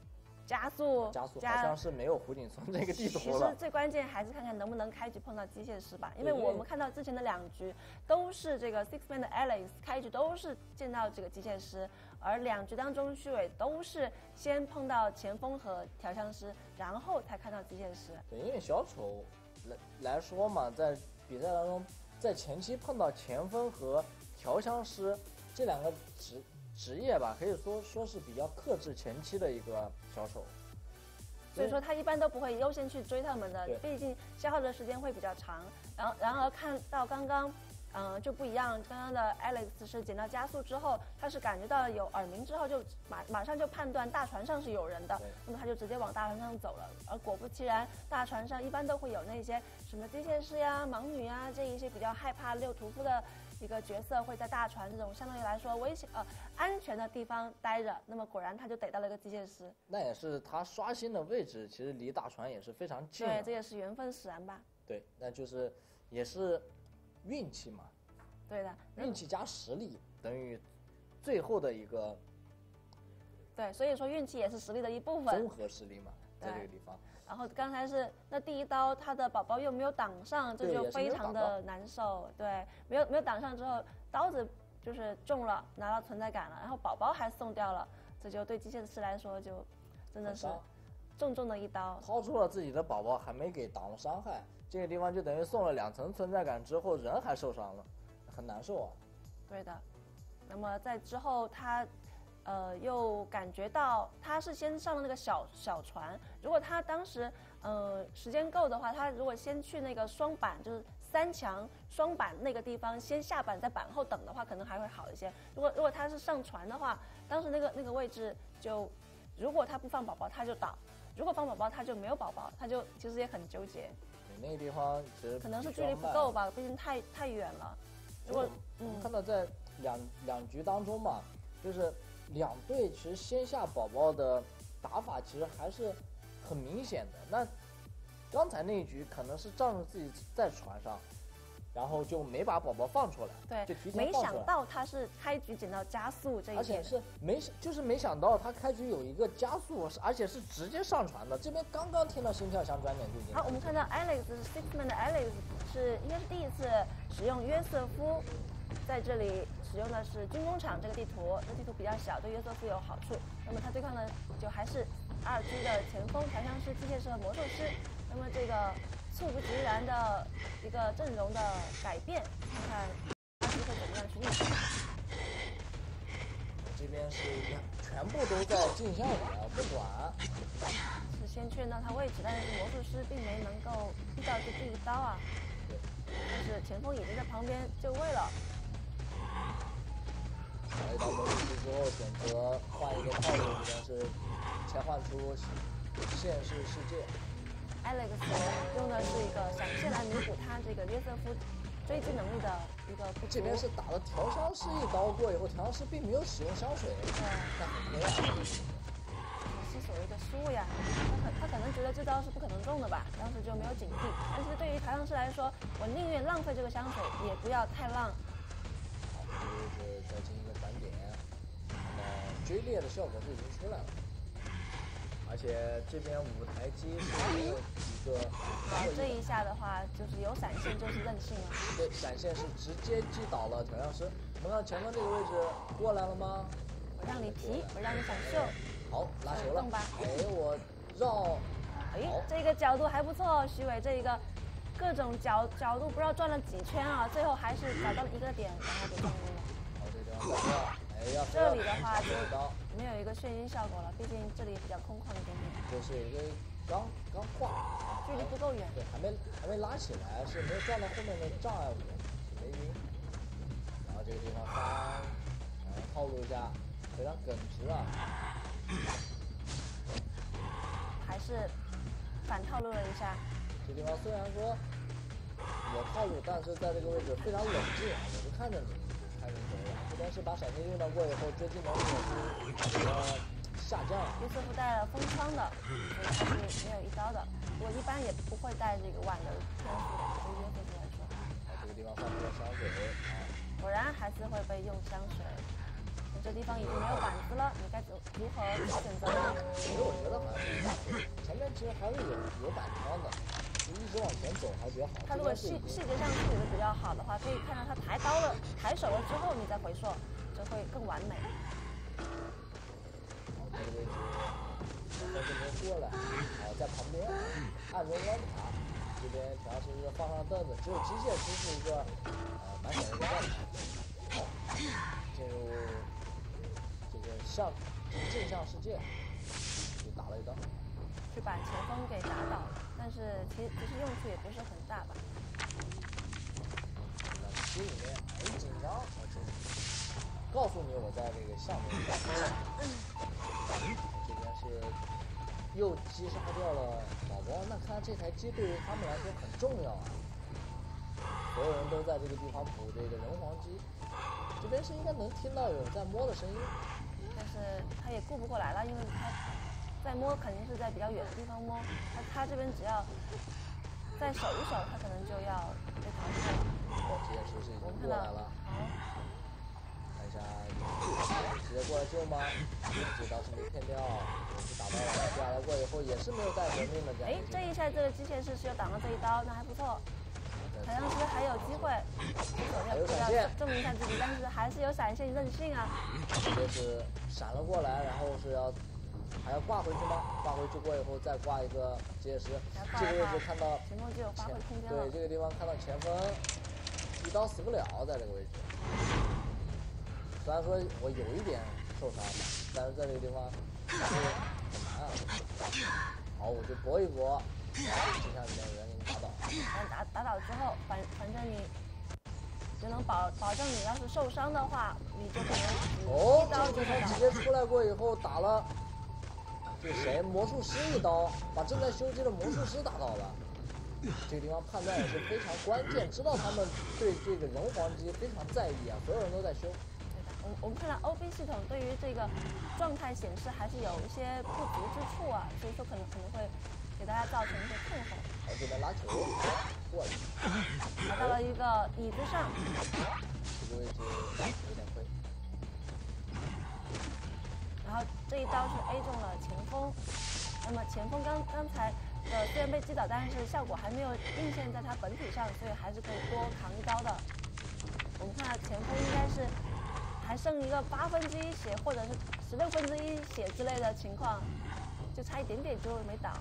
加速， 好像是没有胡锦村这个地图其了。 实最关键还是看看能不能开局碰到机械师吧，因为我们看到之前的2局都是这个 Six Man 的 Alex 开局都是见到这个机械师，而2局当中虚伪都是先碰到前锋和调香师，然后才看到机械师。 对，因为小丑来说嘛，在比赛当中，在前期碰到前锋和调香师这2个职业吧，可以说是比较克制前期的一个小丑。 所以说他一般都不会优先去追他们的，毕竟消耗的时间会比较长。然而看到刚刚，就不一样。刚刚的 Alex 是捡到加速之后，他是感觉到有耳鸣之后，就马上就判断大船上是有人的，那么他就直接往大船上走了。而果不其然，大船上一般都会有那些什么机械师呀、盲女呀这一些比较害怕6屠夫的一个角色，会在大船这种相对于来说危险安全的地方待着。那么果然他就逮到了一个机械师。 那也是他刷新的位置，其实离大船也是非常近。 对，这也是缘分使然吧。 对，那就是也是运气嘛。 对的， 运气加实力等于最后的一个。 对，所以说运气也是实力的一部分。 综合实力嘛，在这个地方。 然后刚才是那第一刀，他的宝宝又没有挡上，这就非常的难受。对，没有挡上之后，刀子就是中了，拿到存在感了，然后宝宝还送掉了，这就对机械师来说就真的是重重的一刀。 掏出了自己的宝宝，还没给挡了伤害，这个地方就等于送了2层存在感之后，人还受伤了，很难受啊。 对的，那么在之后他。又感觉到他是先上了那个小船，如果他当时时间够的话，他如果先去那个双板，就是3强双板那个地方先下板在板后等的话，可能还会好一些。如果他是上船的话，当时那个位置就，如果他不放宝宝他就倒，如果放宝宝他就没有宝宝，他就其实也很纠结。 那个地方其实可能是距离不够吧，毕竟太远了。如果我们看到在两局当中嘛，就是2队其实先下宝宝的打法其实还是很明显的。那刚才那一局可能是仗着自己在船上，然后就没把宝宝放出来， 对， 就提前放出来。 没想到他是开局捡到加速这一点， 而且是没想到他开局有一个加速，而且是直接上船的。这边刚刚听到心跳响转点就已经。 好，我们看到 Alex 是 Sixman 的 Alex 是应该是第一次使用约瑟夫。在这里使用的是军工厂这个地图，这地图比较小，对约瑟夫有好处。那么他对抗的就还是2G 的前锋调香师、机械师和魔术师。那么这个猝不及然的一个阵容的改变，看看2G会怎么样去运行。 这边是全部都在镜像里啊，不管。 是先确认到他位置，但是魔术师并没能够遇到这一刀啊。 对。 但是前锋已经在旁边就位了。 来到魔术师之后，选择换一个套路，这边是切换出现实世界。 Alex 用的是一个闪现来弥补他这个约瑟夫追击能力的一个不足。 这边是打了调香师一刀过以后，调香师并没有使用香水，那很黑暗。 是所谓的失误呀，他可能觉得这招是不可能中的吧，当时就没有警惕。但是对于调香师来说，我宁愿浪费这个香水，也不要太浪。 好，这个位置再进一个转点，那么追猎的效果是已经出来了，而且这边舞台机是没有一个。 这一下的话，就是有闪现就是任性了。 对，闪现是直接击倒了调香师。我们看前方这个位置过来了吗？ 我让你提，我让你享受。 好，拉球了。 动吧。 哎，我绕。 哎，这个角度还不错，徐伟这一个各种角度不知道转了几圈啊，最后还是找到了一个点，然后给中路了。 好，这地方再跳。哎呀， 这里的话就没有一个眩晕效果了，毕竟这里比较空旷一点点。 就是一个刚画， 距离不够远。 对，还没拉起来，是没有撞到后面的障碍物，没晕。然后这个地方套路一下，非常耿直啊。 还是反套路了一下。 这地方虽然说有套路，但是在这个位置非常冷静，我就看着你走了。这边是把闪现用到过以后，追击能力也是下降了。 约瑟夫带了风窗的，所以还是没有一刀的。我一般也不会带这个碗的天赋的，对于约瑟夫来说。 好，这个地方放出了香水啊。 果然还是会被用香水。但这地方已经没有板子了，你该如何选择呢？ 其实我觉得好像前面其实还是有板仓的，就一直往前走还是比较好。 他如果细节上处理的比较好的话，可以看到他抬高了、抬手了之后，你再回溯，这会更完美。 这个位置，从这边过来，在旁边暗中观察，这边主要是放上凳子，只有机械师是一个蛮显的一个状态。进入这个镜像世界，就打了一刀， 去把前锋给打倒了，但是其实用处也不是很大吧。 心里面很紧张，而且告诉你我在这个项目里面。这边是又击杀掉了宝宝，那看来这台机对于他们来说很重要啊。所有人都在这个地方补这个人皇机，这边是应该能听到有人在摸的声音， 但是他也顾不过来了，因为他在摸肯定是在比较远的地方摸，他这边只要再守一守，他可能就要被淘汰了。 这件事是已经过来了， 好， 看一下直接过来救吗？这刀是没骗掉，是打到了，接下来过以后也是没有带革命的这样。 这一下这个机械师是有挡了这一刀，那还不错。好像是还有机会，要证明一下自己，但是还是有闪现任性啊。 直接是闪了过来，然后是还要挂回去吗？挂回去过以后再挂一个机械师，这个位置看到前锋就有发挥空间了。 对，这个地方看到前锋一刀死不了，在这个位置。虽然说我有一点受伤了，但是在这个地方还是很难啊。好，我就搏一搏，镜像里面的人给你打倒。 打倒之后，反正你就能保证你要是受伤的话，你就可能一刀就他直接出来过以后打了这谁魔术师一刀，把正在修机的魔术师打倒了。这个地方判断也是非常关键，知道他们对这个人皇机非常在意啊，所有人都在修。 我们看到 OB 系统对于这个状态显示还是有一些不足之处啊，所以说可能会给大家造成一些困惑。 好，这边拉球过来， 打到了一个椅子上， 这个位置有点亏。 然后这一刀是 A 中了前锋，那么前锋刚才虽然被击倒，但是效果还没有映现在他本体上，所以还是可以多扛一刀的。我们看到前锋应该是还剩一个1/8血或者是1/16血之类的情况，就差一点点就没倒。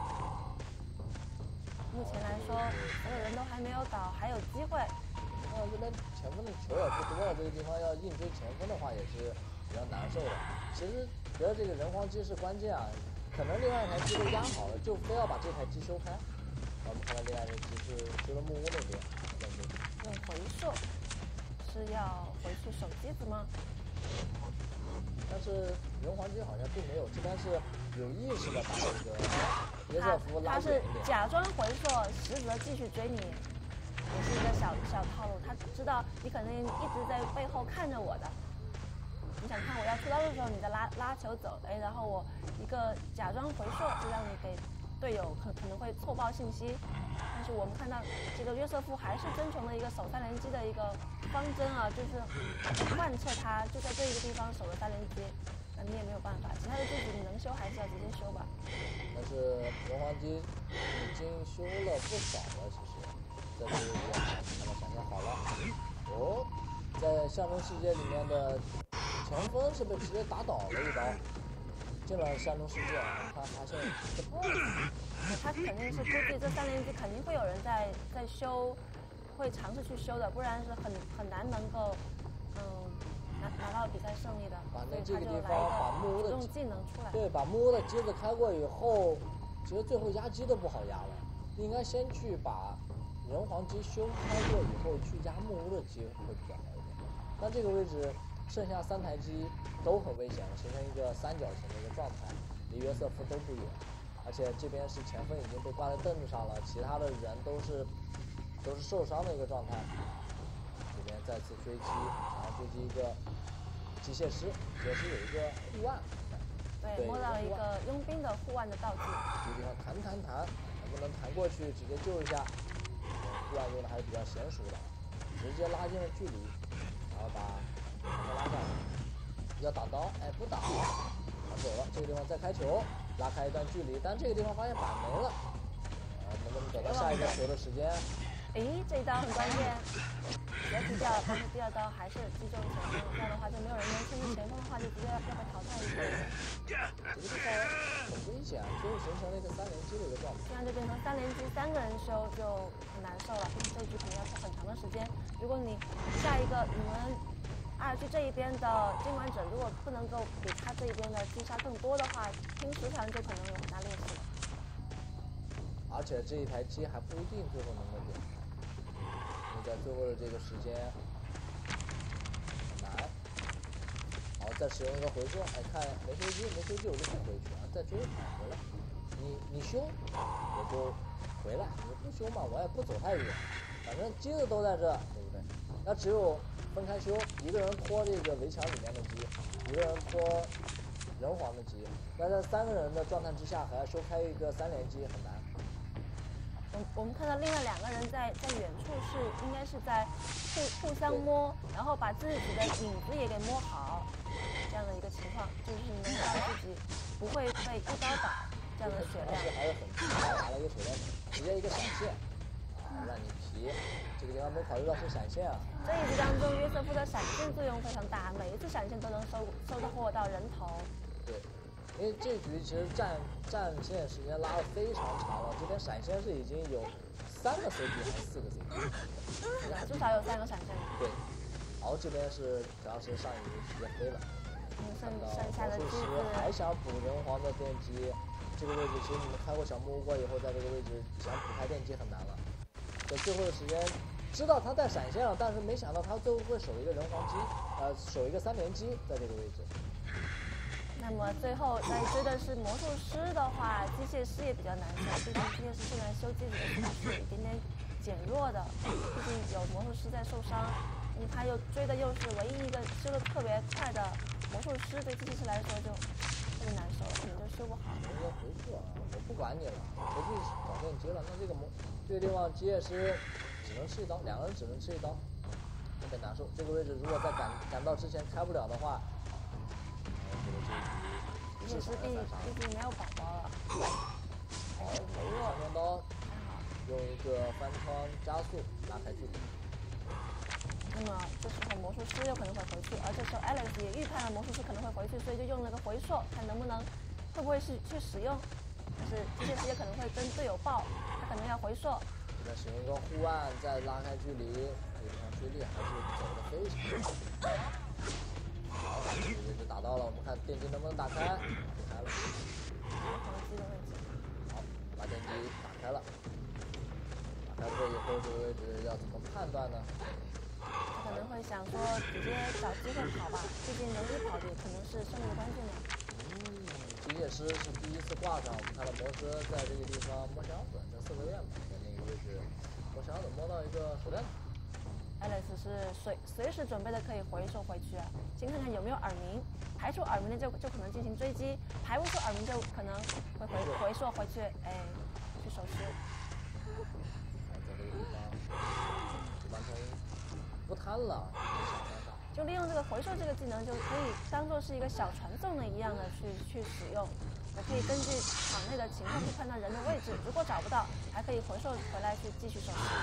目前来说，所有人都还没有倒，还有机会。 那这边前锋的球也不多了，这个地方要硬追前锋的话也是比较难受的。其实觉得这个人皇机是关键啊，可能另外一台机都压好了，就非要把这台机修开。我们看到另外一台机是修了木屋那边， 用回溯是要回去守机子吗？ 但是人皇机好像并没有，这边是有意识的把这个约瑟夫拉远一点。 他是假装回溯，实则继续追你，也是一个小套路。他知道你肯定一直在背后看着我的，你想看我要出刀的时候，你再拉球走，然后我一个假装回溯，就让你给队友可能会错报信息。但是我们看到这个约瑟夫还是遵从了一个守3连击的一个方针啊，就是贯彻他就在这一个地方守了3连击，那你也没有办法，其他的句子你能修还是要直接修吧。 但是人皇机已经修了不少了，其实在这个地方看到闪现好了。哦，在象征世界里面的前锋是被直接打倒了一刀，进了象征世界，他发现他肯定是估计这3连击肯定会有人在修，会尝试去修的，不然是很难能够拿到比赛胜利的。 反正这个地方把木屋的技能出来， 对，把木屋的机子开过以后，其实最后压机都不好压了，应该先去把人皇机修开过以后去压木屋的机会比较好一点。但这个位置剩下3台机都很危险，形成一个三角形的一个状态，离约瑟夫都不远。而且这边是前锋已经被挂在凳子上了，其他的人都是受伤的一个状态。这边再次追击，然后追击一个机械师，也是有一个护腕。 对，摸到了一个佣兵的护腕的道具。 这个地方弹，能不能弹过去直接救一下？护腕用的还是比较娴熟的，直接拉近了距离，然后把前锋拉下来。 要打刀，哎，不打，打走了。这个地方再开球，拉开一段距离，但这个地方发现板没了，能不能等到下一个球的时间？ 诶，这一刀很关键，直接踢掉，但是第二刀还是击中前锋，这样的话就没有人能冲击前锋的话，就直接要被淘汰一个。 这个地方很危险，最后形成了一个3连击的一个状态。 这样就变成3连击，3个人修就很难受了，这一局可能要拖很长的时间。如果你下一个你们2G这一边的监管者如果不能够比他这一边的击杀更多的话，拼10团就可能有很大劣势了。 而且这一台机还不一定最后能够点开，因为在最后的这个时间很难。好，再使用一个回溯，哎，看没修机，没修机我就不回去啊，再追回来。你修我就回来，你不修嘛我也不走太远，反正机子都在这，对不对？那只有分开修，一个人拖这个围墙里面的机，一个人拖人皇的机，那在3个人的状态之下还要修开一个3连击很难。 我们看到另外2个人在远处是应该是在互相摸，然后把自己的影子也给摸好，这样的一个情况，就是能让自己不会被一刀倒这样的血量。 还是很低，拿了一个血量，直接一个闪现，让你皮。这个地方没考虑到是闪现啊。 这一局当中，约瑟夫的闪现作用非常大，每一次闪现都能收获到人头。 对。因为这局其实战线时间拉得非常长了，这边闪现是已经有3个 CP 还是4个 CP？ 至少有3个闪现。 对，然后这边是主要是上一局直接飞了， 剩下的机子还想补人皇的电机，这个位置其实你们开过小木屋过以后，在这个位置想补开电机很难了。在最后的时间，知道他带闪现了，但是没想到他最后会守一个人皇机，守一个3连击在这个位置。 那么最后来追的是魔术师的话，机械师也比较难受，毕竟机械师现在修机子的速度是有一点点减弱的，毕竟有魔术师在受伤，他又追的又是唯一一个修的特别快的魔术师，对机器师来说就特别难受，可能就修不好。 直接回去啊！我不管你了，回去搞电机了。那这个地方机械师只能吃一刀，2个人只能吃一刀，特别难受。这个位置如果在赶到之前开不了的话。 机械师毕竟没有宝宝了，还是羸弱。 双拳刀，用一个翻窗加速拉开距离。 那么这时候魔术师有可能会回去，而这时候 Alex 也预判了魔术师可能会回去，所以就用了个回溯，看能不能会不会去使用。但是机械师也可能会跟队友爆，他可能要回溯。 这边使用一个护腕再拉开距离，这个地方追力还是走得非常好。好，这个位置打到了，我们看电机能不能打开，打开了。 黄机的问题。 好，把电机打开了。打开过以后，这个位置要怎么判断呢？ 他可能会想说直接找机会跑吧，毕竟人一跑也可能是胜利的关键的。 机械师是第一次挂上，我们看到魔师在这个地方摸箱子，在4合院嘛，在那个位置摸箱子摸到一个手电筒。 Alex 是随时准备的可以回收回去啊，先看看有没有耳鸣，排除耳鸣的就可能进行追击，排不出耳鸣就可能会回溯回去，哎，去守尸。 在这个地方就完成不贪了， 就利用这个回溯这个技能，就可以当做是一个小传送的一样的去使用。我可以根据场内的情况去判断人的位置，如果找不到，还可以回溯回来去继续守尸。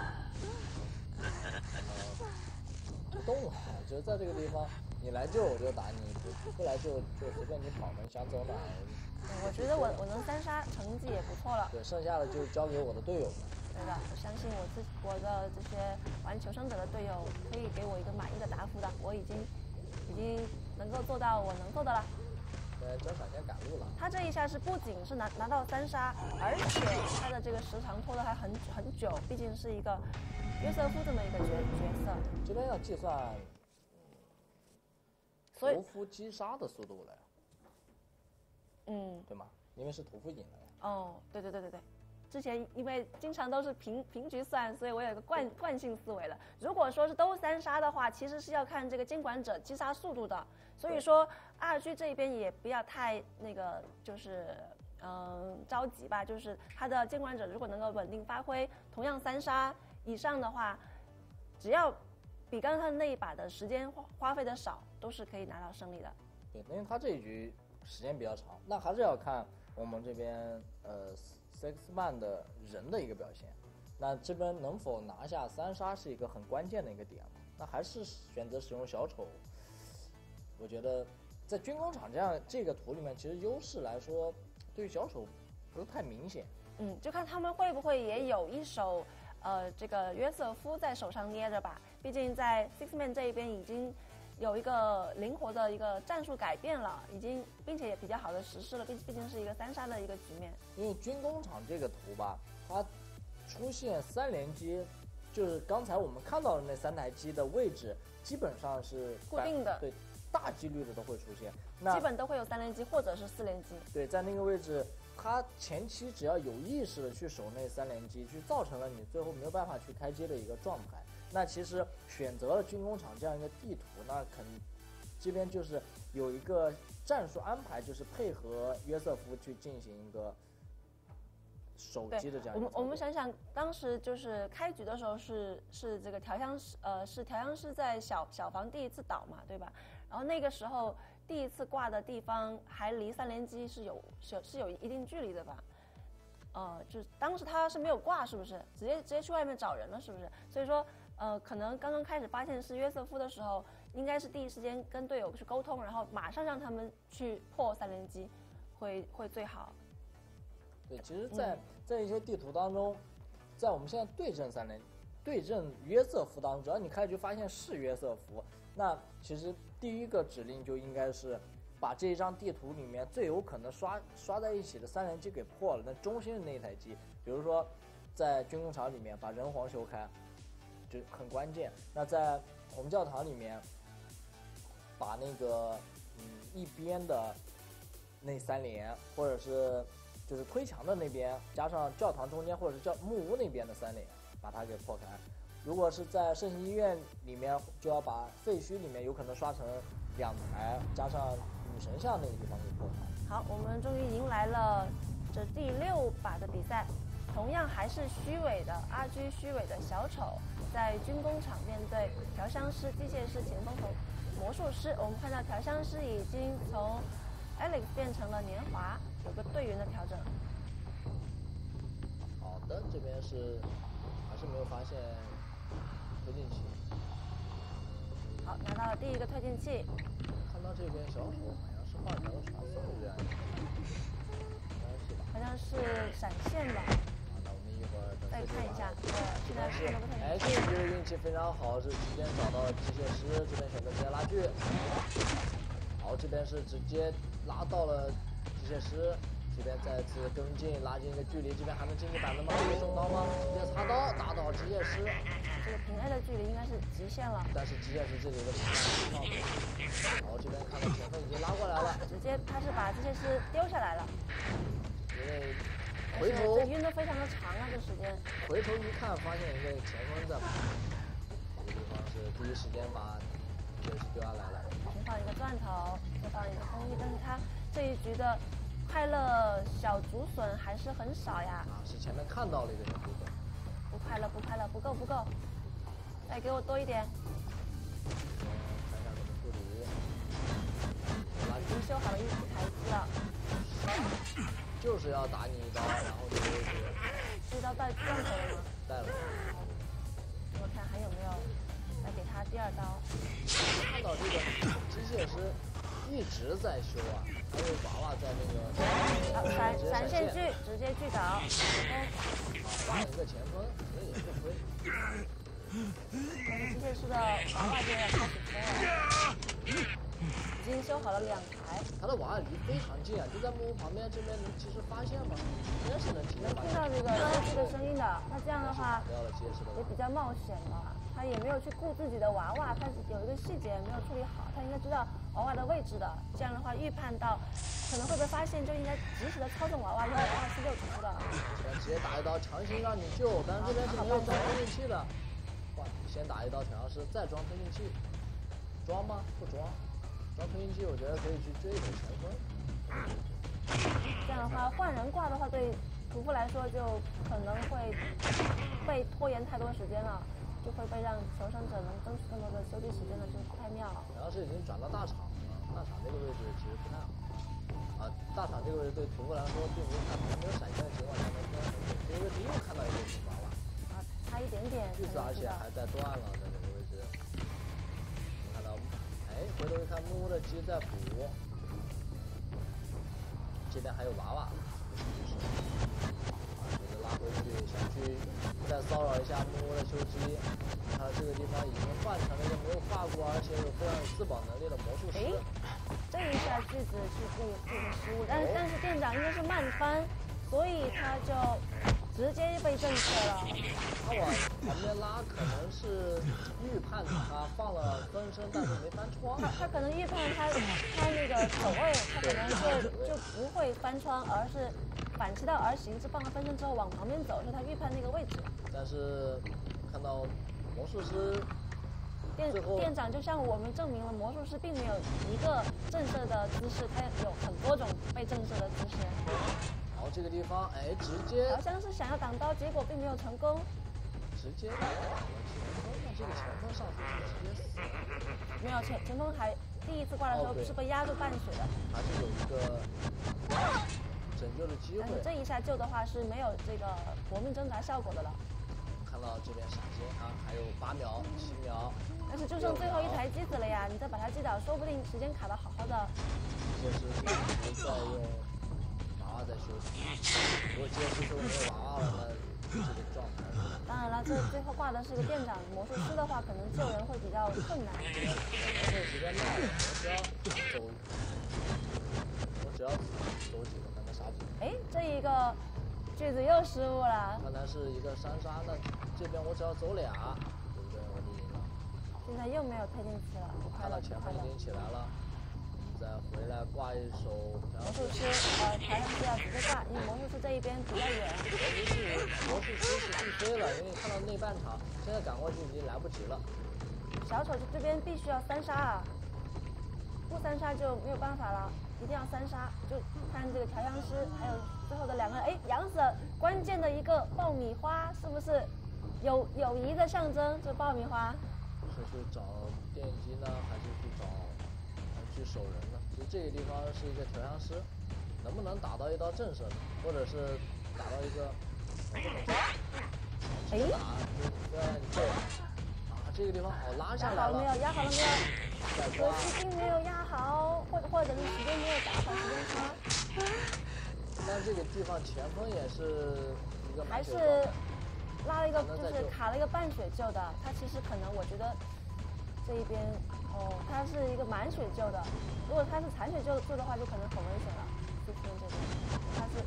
不动了，就是在这个地方，你来救我就打你，不来救就随便你跑嘛，想走哪？ 我觉得我能3杀，成绩也不错了。 对，剩下的就交给我的队友们。 对的，我相信我的这些玩求生者的队友可以给我一个满意的答复的，我已经能够做到我能做的了。 交闪现赶路了。 他这一下是不仅是拿到3杀，而且他的这个时长拖得还很久，毕竟是一个约瑟夫这么一个角色。 这边要计算屠夫击杀的速度了呀。对吗？因为是屠夫赢了呀。 哦，对。之前因为经常都是平局算，所以我有一个惯性思维了。如果说是都3杀的话，其实是要看这个监管者击杀速度的。所以说2G这边也不要太那个，就是着急吧。就是他的监管者如果能够稳定发挥，同样3杀以上的话，只要比刚才那一把的时间花费的少，都是可以拿到胜利的。 对，因为他这一局时间比较长，那还是要看我们这边Sixman 的人的一个表现。那这边能否拿下3杀是一个很关键的一个点，那还是选择使用小丑。我觉得在军工厂这个图里面，其实优势来说，对于小丑不是太明显。 就看他们会不会也有一手，这个约瑟夫在手上捏着吧。毕竟在 Sixman 这一边已经有一个灵活的一个战术改变了，并且也比较好的实施了，毕竟是一个3杀的一个局面。 因为军工厂这个图吧，它出现3连击，就是刚才我们看到的那3台机的位置，基本上是固定的， 对，大几率的都会出现。 基本都会有3连击或者是4连击。 对，在那个位置，他前期只要有意识的去守那3连击，去造成了你最后没有办法去开机的一个状态。那其实选择了军工厂这样一个地图，那这边就是有一个战术安排，就是配合约瑟夫去进行一个手机的这样一个。 我们想想，当时就是开局的时候是这个调香师是调香师在小房第一次倒嘛，对吧？然后那个时候第一次挂的地方还离3连击是有一定距离的吧？就是当时他是没有挂，是不是？直接去外面找人了，是不是？所以说，可能刚刚开始发现是约瑟夫的时候，应该是第一时间跟队友去沟通，然后马上让他们去破3连击，会最好。 对，其实在一些地图当中，在我们现在对阵约瑟夫当中，只要你开局发现是约瑟夫，那其实第一个指令就应该是把这一张地图里面最有可能刷在一起的3连击给破了。那中心的那一台机，比如说在军工厂里面把人皇修开，就很关键。那在红教堂里面，把那个一边的那3连，或者是就是推墙的那边，加上教堂中间或者是木屋那边的3连，把它给破开。如果是在圣心医院里面，就要把废墟里面有可能刷成2台，加上女神像那个地方给破开。 好，我们终于迎来了这第6把的比赛，同样还是虚伪的RG虚伪的小丑，在军工厂面对调香师、机械师、前锋和魔术师。我们看到调香师已经从 Alex 变成了年华，有个队员的调整。 好的，这边是还是没有发现推进器。 好，拿到了第一个推进器。 看到这边小丑好像是画成了传送这样，应该是吧？ 好像是闪现吧。 好，那我们一会儿再看一下。现在是这一局的运气非常好，是直接找到了机械师，这边选择直接拉锯。好，这边是直接拉到了机械师。这边再次跟进，拉近一个距离，这边还能进去板门吗？可以中刀吗？直接擦刀打倒机械师。 这个平 A 的距离应该是极限了。 但是机械师这里的平 A 好，这边看到前锋已经拉过来了， 直接他是把机械师丢下来了。 因为回头这晕得非常的长啊，这时间。 回头一看，发现一个前锋在跑，这个地方是第一时间把机械师丢下来了。 先放一个钻头，再放一个风翼，但是他这一局的快乐小竹笋还是很少呀。 是前面看到了一个小竹笋。 不快乐，不够。再给我多一点。 看一下怎么处理。 已经修好了一台机了。 就是要打你一刀，然后这个位置。 这刀带钻头了吗？ 带了。 我看还有没有再给他第2刀。 看到这个机械师一直在修啊，还有娃娃在那个。 好，闪现锯，直接锯倒。 换一个前锋，这也不亏。 但是机械师的娃娃就要开始推了，已经修好了2台。 他的娃娃离非常近啊，就在木屋旁边，这边能及时发现吗？应该是能及时发现。 能听到这个机械的声音的，那这样的话也比较冒险了。他也没有去顾自己的娃娃，他有一个细节没有处理好，他应该知道娃娃的位置的。这样的话预判到可能会被发现，就应该及时的操纵娃娃，让娃娃是6图的。 这边直接打一刀，强行让你救，但是这边是没有装推进器的。哇，先打一刀调香师，再装推进器，装吗？不装。装推进器，我觉得可以去追一回前锋。 这样的话，换人挂的话，对屠夫来说就可能会被拖延太多时间了。 就会被让求生者能争取更多的休息时间了，就不太妙了。 然后是已经转到大场了，大场这个位置其实不太好。大场这个位置对屠夫来说并不是太好，没有闪现的情况下能分很多。这个位置又看到一个警娃娃， 差一点点。 这次而且还在断了，在这个位置。看到，回头一看木屋的鸡在补，这边还有娃娃，这个拉回去想去再骚扰一下木屋的修鸡。他这个地方已经换成了一个没有画过，而且有非常有自保能力的魔术师。 这一下句子是这个失误，但是店长应该是慢翻，所以他就直接被震慑了。 他往旁边拉，可能是预判他放了分身，但是没翻窗。 他可能预判他那个走位，他可能就不会翻窗，而是反其道而行，是放了分身之后往旁边走，是他预判那个位置。 但是看到魔术师。 店长就向我们证明了魔术师并没有一个震慑的姿势，他有很多种被震慑的姿势。 然后这个地方直接好像是想要挡刀，结果并没有成功。 直接挡了前锋，那这个前锋上去是直接死了。 没有前锋还第一次挂的时候是被压住半血的， 还是有一个拯救的机会。 但是这一下救的话是没有这个搏命挣扎效果的了。 看到这边闪现还有8秒、7秒。 但是就剩最后一台机子了呀，你再把它击倒，说不定时间卡得好好的。 这是一直在用娃娃在修复，如果接触就没有娃娃了，那这个状态。 当然了，这最后挂的是个店长魔术师的话，可能救人会比较困难。 这时间慢了，我只要走几个，能杀几个。 这一个句子又失误了。 看来是一个3杀，那这边我只要走俩，对不对？我就赢了。 现在又没有推进词了， 看到前锋已经起来了，再回来挂一手魔术师，台上是要直接挂，因为魔术师这一边比较远。 魔术师是必飞了，因为看到内半场，现在赶过去已经来不及了。 小丑这边必须要3杀啊，不3杀就没有办法了，一定要3杀。就看这个调香师，还有最后的2个人，养死了关键的一个爆米花，是不是友谊的象征？这爆米花。 是去找电机呢，还是去守人呢？其实这个地方是一个调香师，能不能打到一刀震慑呢？或者是打到一个这个地方拉下来了。 压好了没有？可惜并没有压好，或者是时间没有打好，时间差。 但这个地方前锋也是一个还是拉了一个，就是卡了一个半血救的。他其实可能我觉得这一边他是一个满血救的，如果他是残血救的话，就可能很危险了。这边他是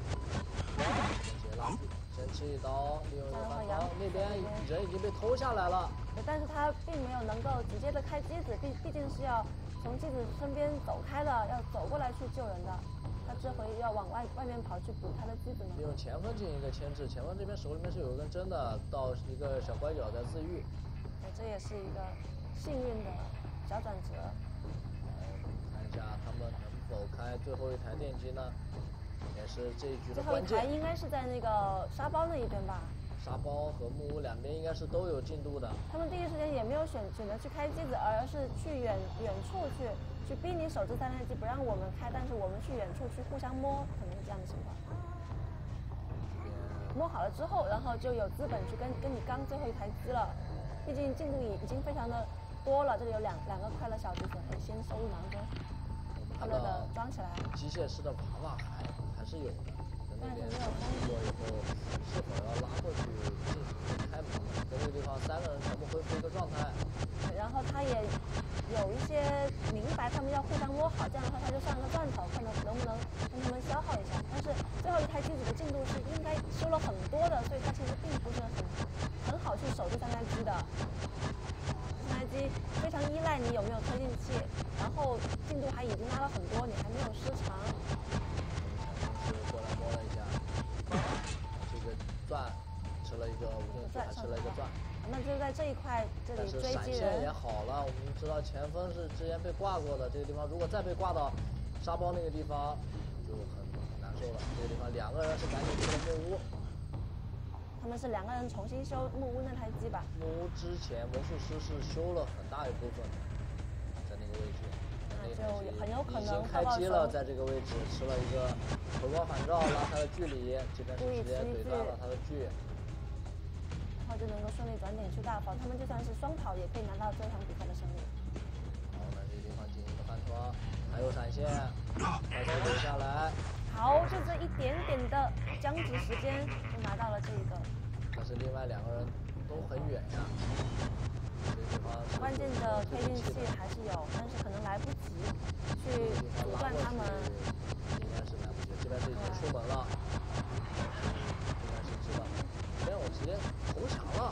先吃一刀，利用反方，那边人已经被偷下来了。 但是他并没有能够直接的开机子，毕竟是要从机子身边走开的，要走过来去救人的。他这回要往外面跑去补他的机子呢。 利用前锋进行一个牵制，前锋这边手里面是有一根针的，到一个小拐角在自愈。 这也是一个幸运的小转折。 看一下他们能否开最后一台电机呢？也是这一局的关键。 最后一台应该是在那个沙包那一边吧？ 沙包和木屋两边应该是都有进度的。 他们第一时间也没有选择去开机子，而是去远处去逼你手持3台机，不让我们开，但是我们去远处去互相摸，可能是这样的情况。摸好了之后，然后就有资本去跟你刚最后一台机了。毕竟进度已经非常的多了，这里有两个快乐小子可以先收入囊中，快乐的装起来。 机械师的娃娃还是有的。那边通过以后，是否要拉过去进行开门？在这个地方3个人全部恢复一个状态。 然后他也有一些明白他们要互相摸好，这样的话他就上个钻头，看能不能跟他们消耗一下。但是最后一台机子的进度是应该修了很多的，所以他其实并不是很好去守住3台机的。3台机非常依赖你有没有推进器，然后进度还已经拉了很多，你还没有失常。 过来摸了一下，这个钻吃了一个无限水，还吃了一个钻。 那就在这一块这里追击人。 闪现也好了，我们知道前锋是之前被挂过的，这个地方如果再被挂到沙包那个地方，就很难受了。这个地方2个人是赶紧去了木屋。 他们是2个人重新修木屋那台机吧？ 木屋之前魔术师是修了很大一部分的，在那个位置， 那就很有可能已经开机了，在这个位置吃了一个回光返照，拉开了距离，这边是直接怼断了他的距， 然后就能够顺利转点去大房，他们就算是双跑也可以拿到这场比赛的胜利。 然后呢，这个地方进行一个翻车，还有闪现，快速留下来。 好，就这一点点的僵直时间就拿到了这一个。 但是另外2个人都很远呀，这个地方关键的推进器还是有，但是可能来不及去阻断他们。 应该是来不及，这边是已经出门了，应该是知道，这边我直接投降了。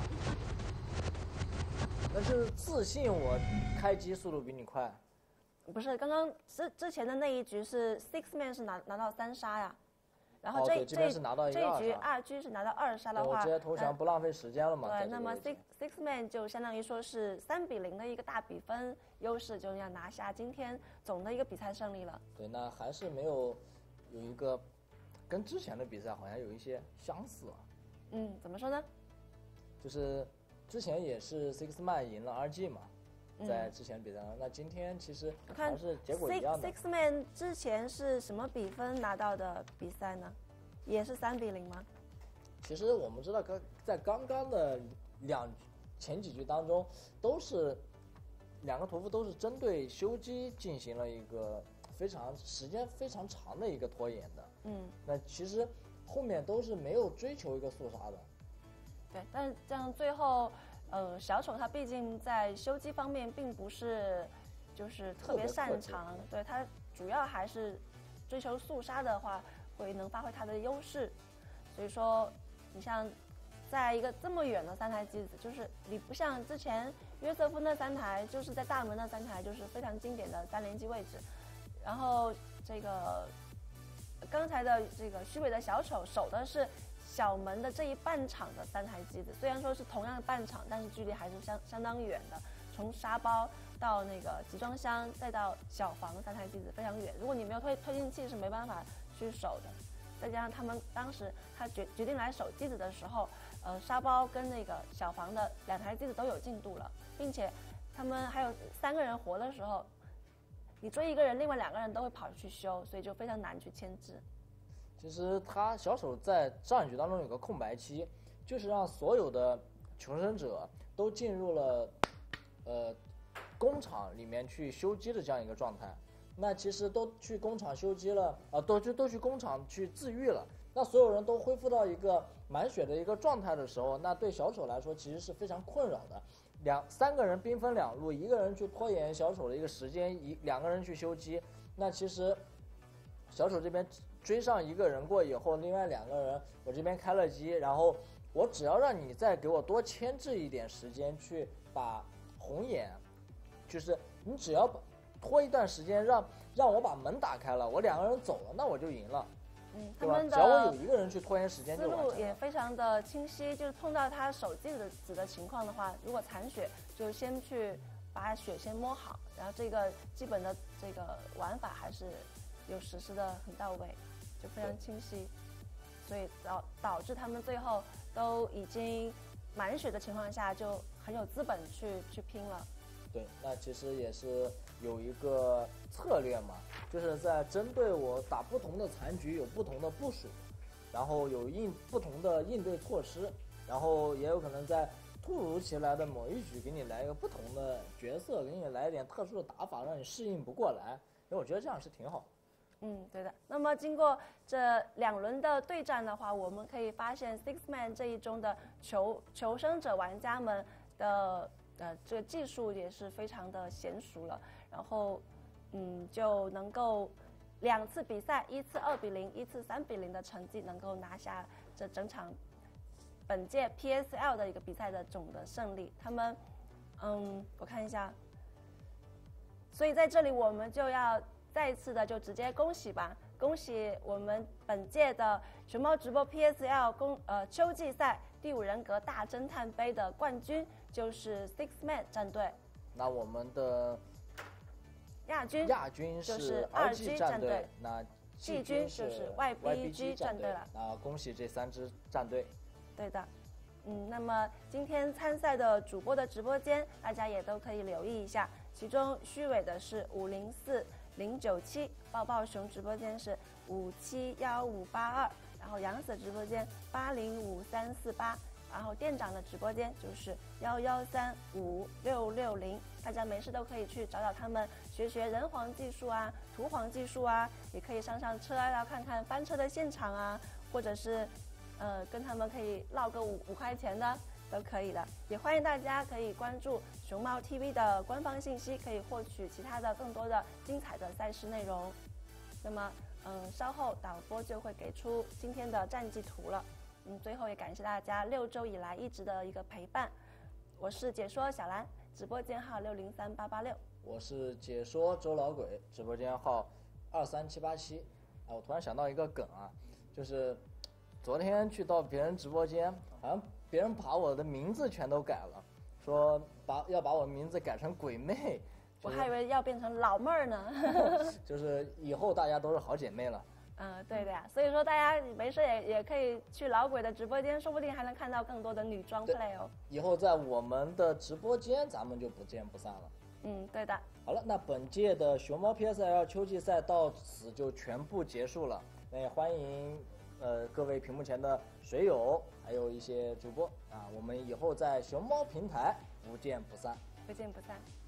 但是自信我开机速度比你快。 不是，刚刚之前的那一局是 Six Man 是拿到3杀呀，然后这边是拿到一个这一局2局是拿到2杀的话， 我直接投降不浪费时间了嘛。 对，那么 Six Man 就相当于说是3-0的一个大比分优势，就要拿下今天总的一个比赛胜利了。 对，那还是没有一个跟之前的比赛好像有一些相似啊。 怎么说呢？ 就是之前也是 Six Man 赢了 RG 嘛。在之前比赛上，那今天其实还是结果一样的。 Six Man 之前是什么比分拿到的比赛呢？也是3-0吗？ 其实我们知道，在刚刚的前几局当中，都是2个屠夫都是针对修机进行了一个时间非常长的一个拖延的。那其实后面都是没有追求一个速杀的。 对，但是这样最后。小丑他毕竟在修机方面并不是就是特别擅长，对他主要还是追求速杀的话，能发挥他的优势。所以说，你像在一个这么远的3台机子，就是你不像之前约瑟夫那3台，就是在大门那3台，就是非常经典的3连击位置。然后这个刚才的这个虚伪的小丑守的是。小门的这一半场的3台机子，虽然说是同样的半场，但是距离还是相当远的。从沙包到那个集装箱，再到小房3台机子非常远。如果你没有推进器，是没办法去守的。再加上他们当时他决定来守机子的时候，沙包跟那个小房的2台机子都有进度了，并且他们还有3个人活的时候，你追一个人，另外2个人都会跑去修，所以就非常难去牵制。 其实小丑在上一局当中有个空白期，就是让所有的求生者都进入了工厂里面去修机的这样一个状态。那其实都去工厂修机了都去工厂去自愈了。那所有人都恢复到一个满血的一个状态的时候，那对小丑来说其实是非常困扰的。3个人兵分2路，一个人去拖延小丑的一个时间，2个人去修机。那其实小丑这边追上1个人过以后，另外2个人我这边开了机，然后我只要让你再给我多牵制一点时间去把红眼，就是你只要拖一段时间让我把门打开了，我2个人走了，那我就赢了。 他们只要我有1个人去拖延时间就完成了。 思路也非常的清晰，就是碰到他手机子的情况的话，如果残血就先去把血先摸好，然后这个基本的这个玩法还是有实施的很到位。就非常清晰，所以导致他们最后都已经满血的情况下，就很有资本去拼了。 对，那其实也是有一个策略嘛，就是在针对我打不同的残局有不同的部署，然后有不同的应对措施，然后也有可能在突如其来的某一局给你来一个不同的角色，给你来一点特殊的打法，让你适应不过来。因为我觉得这样是挺好的。 对的。那么经过这2轮的对战的话，我们可以发现 Six Man 这一中的求生者玩家们的这个技术也是非常的娴熟了，然后就能够2次比赛，1次2-0，1次3-0的成绩，能够拿下这整场本届 PSL 的一个比赛的总的胜利。他们我看一下，所以在这里我们就要再一次的就直接恭喜吧，恭喜我们本届的熊猫直播 PSL 秋季赛第5人格大侦探杯的冠军就是 Six Man 战队。 那我们的亚军是 2G 战队， 那季军就是 YBG 战队了。 恭喜这3支战队。 对的。 那么今天参赛的主播的直播间，大家也都可以留意一下。其中虚伪的是504097，抱抱熊直播间是571582，然后杨 Sir 直播间805348，然后店长的直播间就是11356660。大家没事都可以去找找他们，学学人皇技术啊、图皇技术啊，也可以上车啊，然后看看翻车的现场啊，或者是跟他们可以唠个5块钱的都可以的。也欢迎大家可以关注熊猫 TV 的官方信息，可以获取其他的更多的精彩的赛事内容。那么稍后导播就会给出今天的战绩图了。最后也感谢大家6周以来一直的一个陪伴。我是解说小兰，直播间号603886。 我是解说周老鬼，直播间号23787。我突然想到一个梗啊，就是昨天去到别人直播间，好像别人把我的名字全都改了，说要把我名字改成鬼妹。 我还以为要变成老妹儿呢。 就是以后大家都是好姐妹了。 对的呀，所以说大家没事也可以去老鬼的直播间，说不定还能看到更多的女装 play 哦。 以后在我们的直播间，咱们就不见不散了。 对的。 好了，那本届的熊猫 PSL 秋季赛到此就全部结束了。那也欢迎各位屏幕前的水友，还有一些主播啊，我们以后在熊猫平台不见不散。 不见不散。